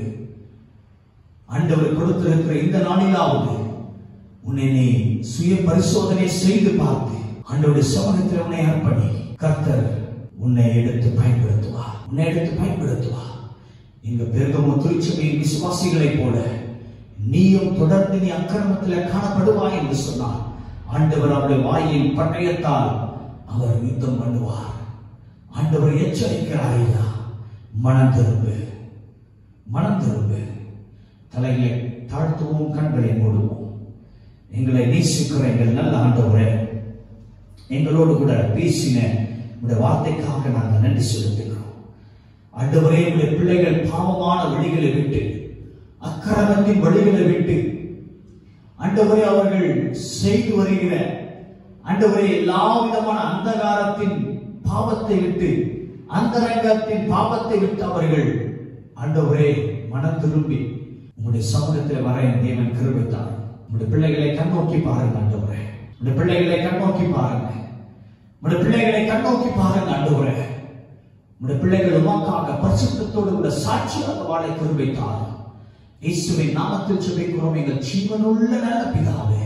ஆண்டவர் கொடுத்திருக்கிற இந்த நாளிலாவது உன்னை நீ சுய பரிசோதனை செய்து பார்த்து ஆண்டவருடைய சமூகத்தில் உன்னை அர்ப்பணி. கர்த்தர் உன்னை எடுத்து பயன்படுத்துவார், உன்னை எடுத்து பயன்படுத்துவார். இங்க பெருகமோ திருச்சபையின் விசுவாசிகளைப் போல நீயும் தொடர்ந்து நீ அக்கிரமத்தில் காணப்படுவாய் என்று சொன்னார். ஆண்டவர் அவருடைய வாயின் பட்டயத்தால் அவர் யுத்தம் பண்ணுவார். ஆண்டவர் எச்சரிக்கிறார் ஐயா. மனம் திரும்பு, மனம் திரும்பு. தலைகளை தாழ்த்துவோம், கண்களை மூடுவோம். எங்களை நேசிக்கிற எங்கள் நல்ல ஆண்டவரே, எங்களோடு கூட பேசின உடைய வார்த்தைக்காக நாங்கள் நன்றி செலுத்துகிறோம். ஆண்டவரே, உடைய பிள்ளைகள் பாவமான வழிகளை விட்டு, அக்கிரமத்தின் வழிகளை விட்டு, ஆண்டவரே அவர்கள் செய்து வருகிற ஆண்டவரே எல்லா விதமான அந்தகாரத்தின் பாவத்தை விட்டு, அந்தரங்கத்தின் பாவத்தை விட்டு அவர்கள் ஆண்டவரே மனம் திரும்பி உங்களுடைய சமூகத்தில் வர என் தேவன் கிருபைத்தார். உங்களுடைய பிள்ளைகளை கண்ணோக்கி பாருங்க ஆண்டவரே, உங்களுடைய பிள்ளைகளை கண்ணோக்கி பாருங்க, உங்களுடைய பிள்ளைகளை கண்ணோக்கி பாருங்க ஆண்டவரே. உங்களுடைய பிள்ளைகள் உமாக்காக பரிசுத்தத்தோடு கூட சாட்சியாக வாழ கிருபைத்தார். இயேசுவின் நாமத்தில் ஜெபிக்கிறோம் எங்கள் ஜீவனுள்ள நல்ல பிதாவே,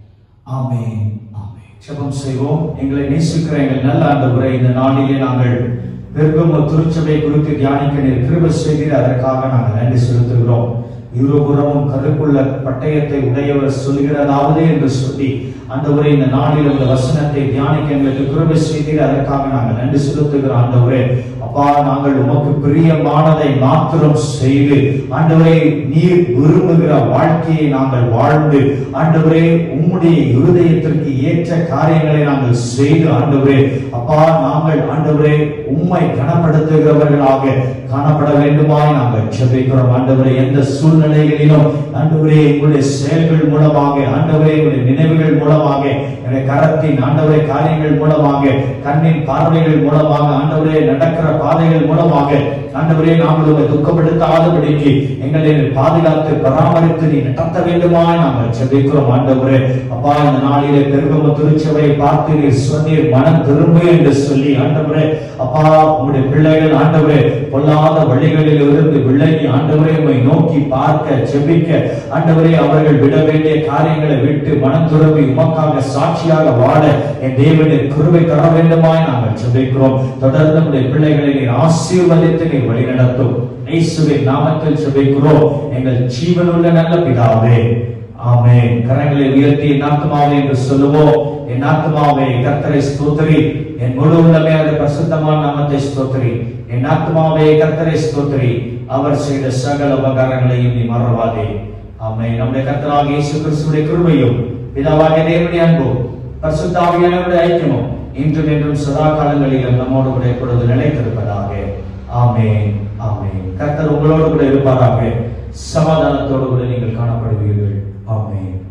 ஆமென், ஆமென். ஜெபம் செய்வோம். எங்களை நேசிக்கிற எங்கள் நல்ல ஆண்டவரே, இந்த நாளிலே நாங்கள் பெருகமோ திருச்சபை குறித்து தியானிக்க நீர் கிருபை செய்கிற அதற்காக நாங்கள் நன்றி செலுத்துகிறோம். இருபுறமும் கருப்புள்ள பட்டயத்தை உடையவர் சொல்கிறதாவது என்று சொல்லி ஆண்டவரே இந்த நாளில் உள்ள வசனத்தை தியானிக்க எங்களுக்கு கிருபை செய்கிற அதற்காக நாங்கள் நன்றி செலுத்துகிறோம். ஆண்டவரே அப்பா, நாங்கள் உமக்கு பிரியமானதை மாத்திரம் செய்து ஆண்டவரே நீர் விரும்புகிற வாழ்க்கையை நாங்கள் வாழ்ந்து ஆண்டவரே உம்முடைய இருதயத்திற்கு ஏற்ற காரியங்களை நாங்கள் செய்து ஆண்டவரே அப்பா நாங்கள் ஆண்டவரே உம்மை கனப்படுத்துகிறவர்களாக காணப்பட வேண்டுமாய் நாங்கள் ஜெபிக்கிறோம். ஆண்டவரே எந்த சூழ்நிலைகளிலும் ஆண்டவரே உங்களுடைய செயல்கள் மூலமாக, ஆண்டவரே உங்களுடைய நினைவுகள் மூலமாக, கரத்தின் ஆண்டவரே காரியங்கள் மூலமாக, கண்ணின் பார்வைகள் மூலமாக, ஆண்டவரே நடக்கிற பாதைகள் மூலமாக ஆண்டவரே நாங்கள் உங்களை துக்கப்படுத்தாதபடிக்கு எங்களை பாதுகாத்து பராமரித்து நீ நடத்த வேண்டுமாய் நாங்கள் ஜெபிக்கிறோம். ஆண்டவரே அப்பா, இந்த நாளிலே பெருகமோ திருச்சபையை பார்த்து நீர் சொன்னீர் மனம் திரும்பு என்று சொல்லி ஆண்டவரே அப்பா உங்களுடைய பிள்ளைகள் ஆண்டவரே பொல்லாத வழிகளில் இருந்து விலகி ஆண்டவரே உம்மை நோக்கி பார்க்க ஜெபிக்க ஆண்டவரே அவர்கள் விட வேண்டிய காரியங்களை விட்டு மனம் திரும்பி உமக்காக சாட்சியாக வாழ என் தேவனே கிருபை தர வேண்டுமாய் நாங்கள் ஜெபிக்கிறோம். தொடர்ந்து நம்முடைய பிள்ளைகளை நீர் ஆசீர்வதித்து நீர் வழி நடத்தும். இயேசுவின் நாமத்தில் ஜெபிக்கிறோம் எங்கள் ஜீவனுள்ள நல்ல பிதாவே, ஆமென். கரங்களை உயர்த்தி என் ஆத்துமாவே என்று சொல்லுவோம். என் ஆத்துமாவே கர்த்தரை ஸ்தோத்திரி, என் முழு உள்ளமே அந்த பரிசுத்தமான நாமத்தை ஸ்தோத்திரி. என் ஆத்துமாவே கர்த்தரை ஸ்தோத்திரி, அவர் செய்த சகல உபகாரங்களையும் நீ மறவாதே. ஆமென். நம்முடைய கர்த்தராகிய இயேசு கிறிஸ்துவின் கிருபையும் பிதாவாகிய தேவனுடைய அன்பும் பரிசுத்த ஆவியானவருடைய ஐக்கியமும் இன்றும் என்றும் சதா காலங்களிலும் நம்மோடு கூட இப்பொழுது நிலைத்திருப்பதாக. ஆமென், ஆமென். கர்த்தர் உங்களோடு கூட இருப்பாராக. சமாதானத்தோடு கூட நீங்கள் காணப்படுவீர்கள். ஆமென்.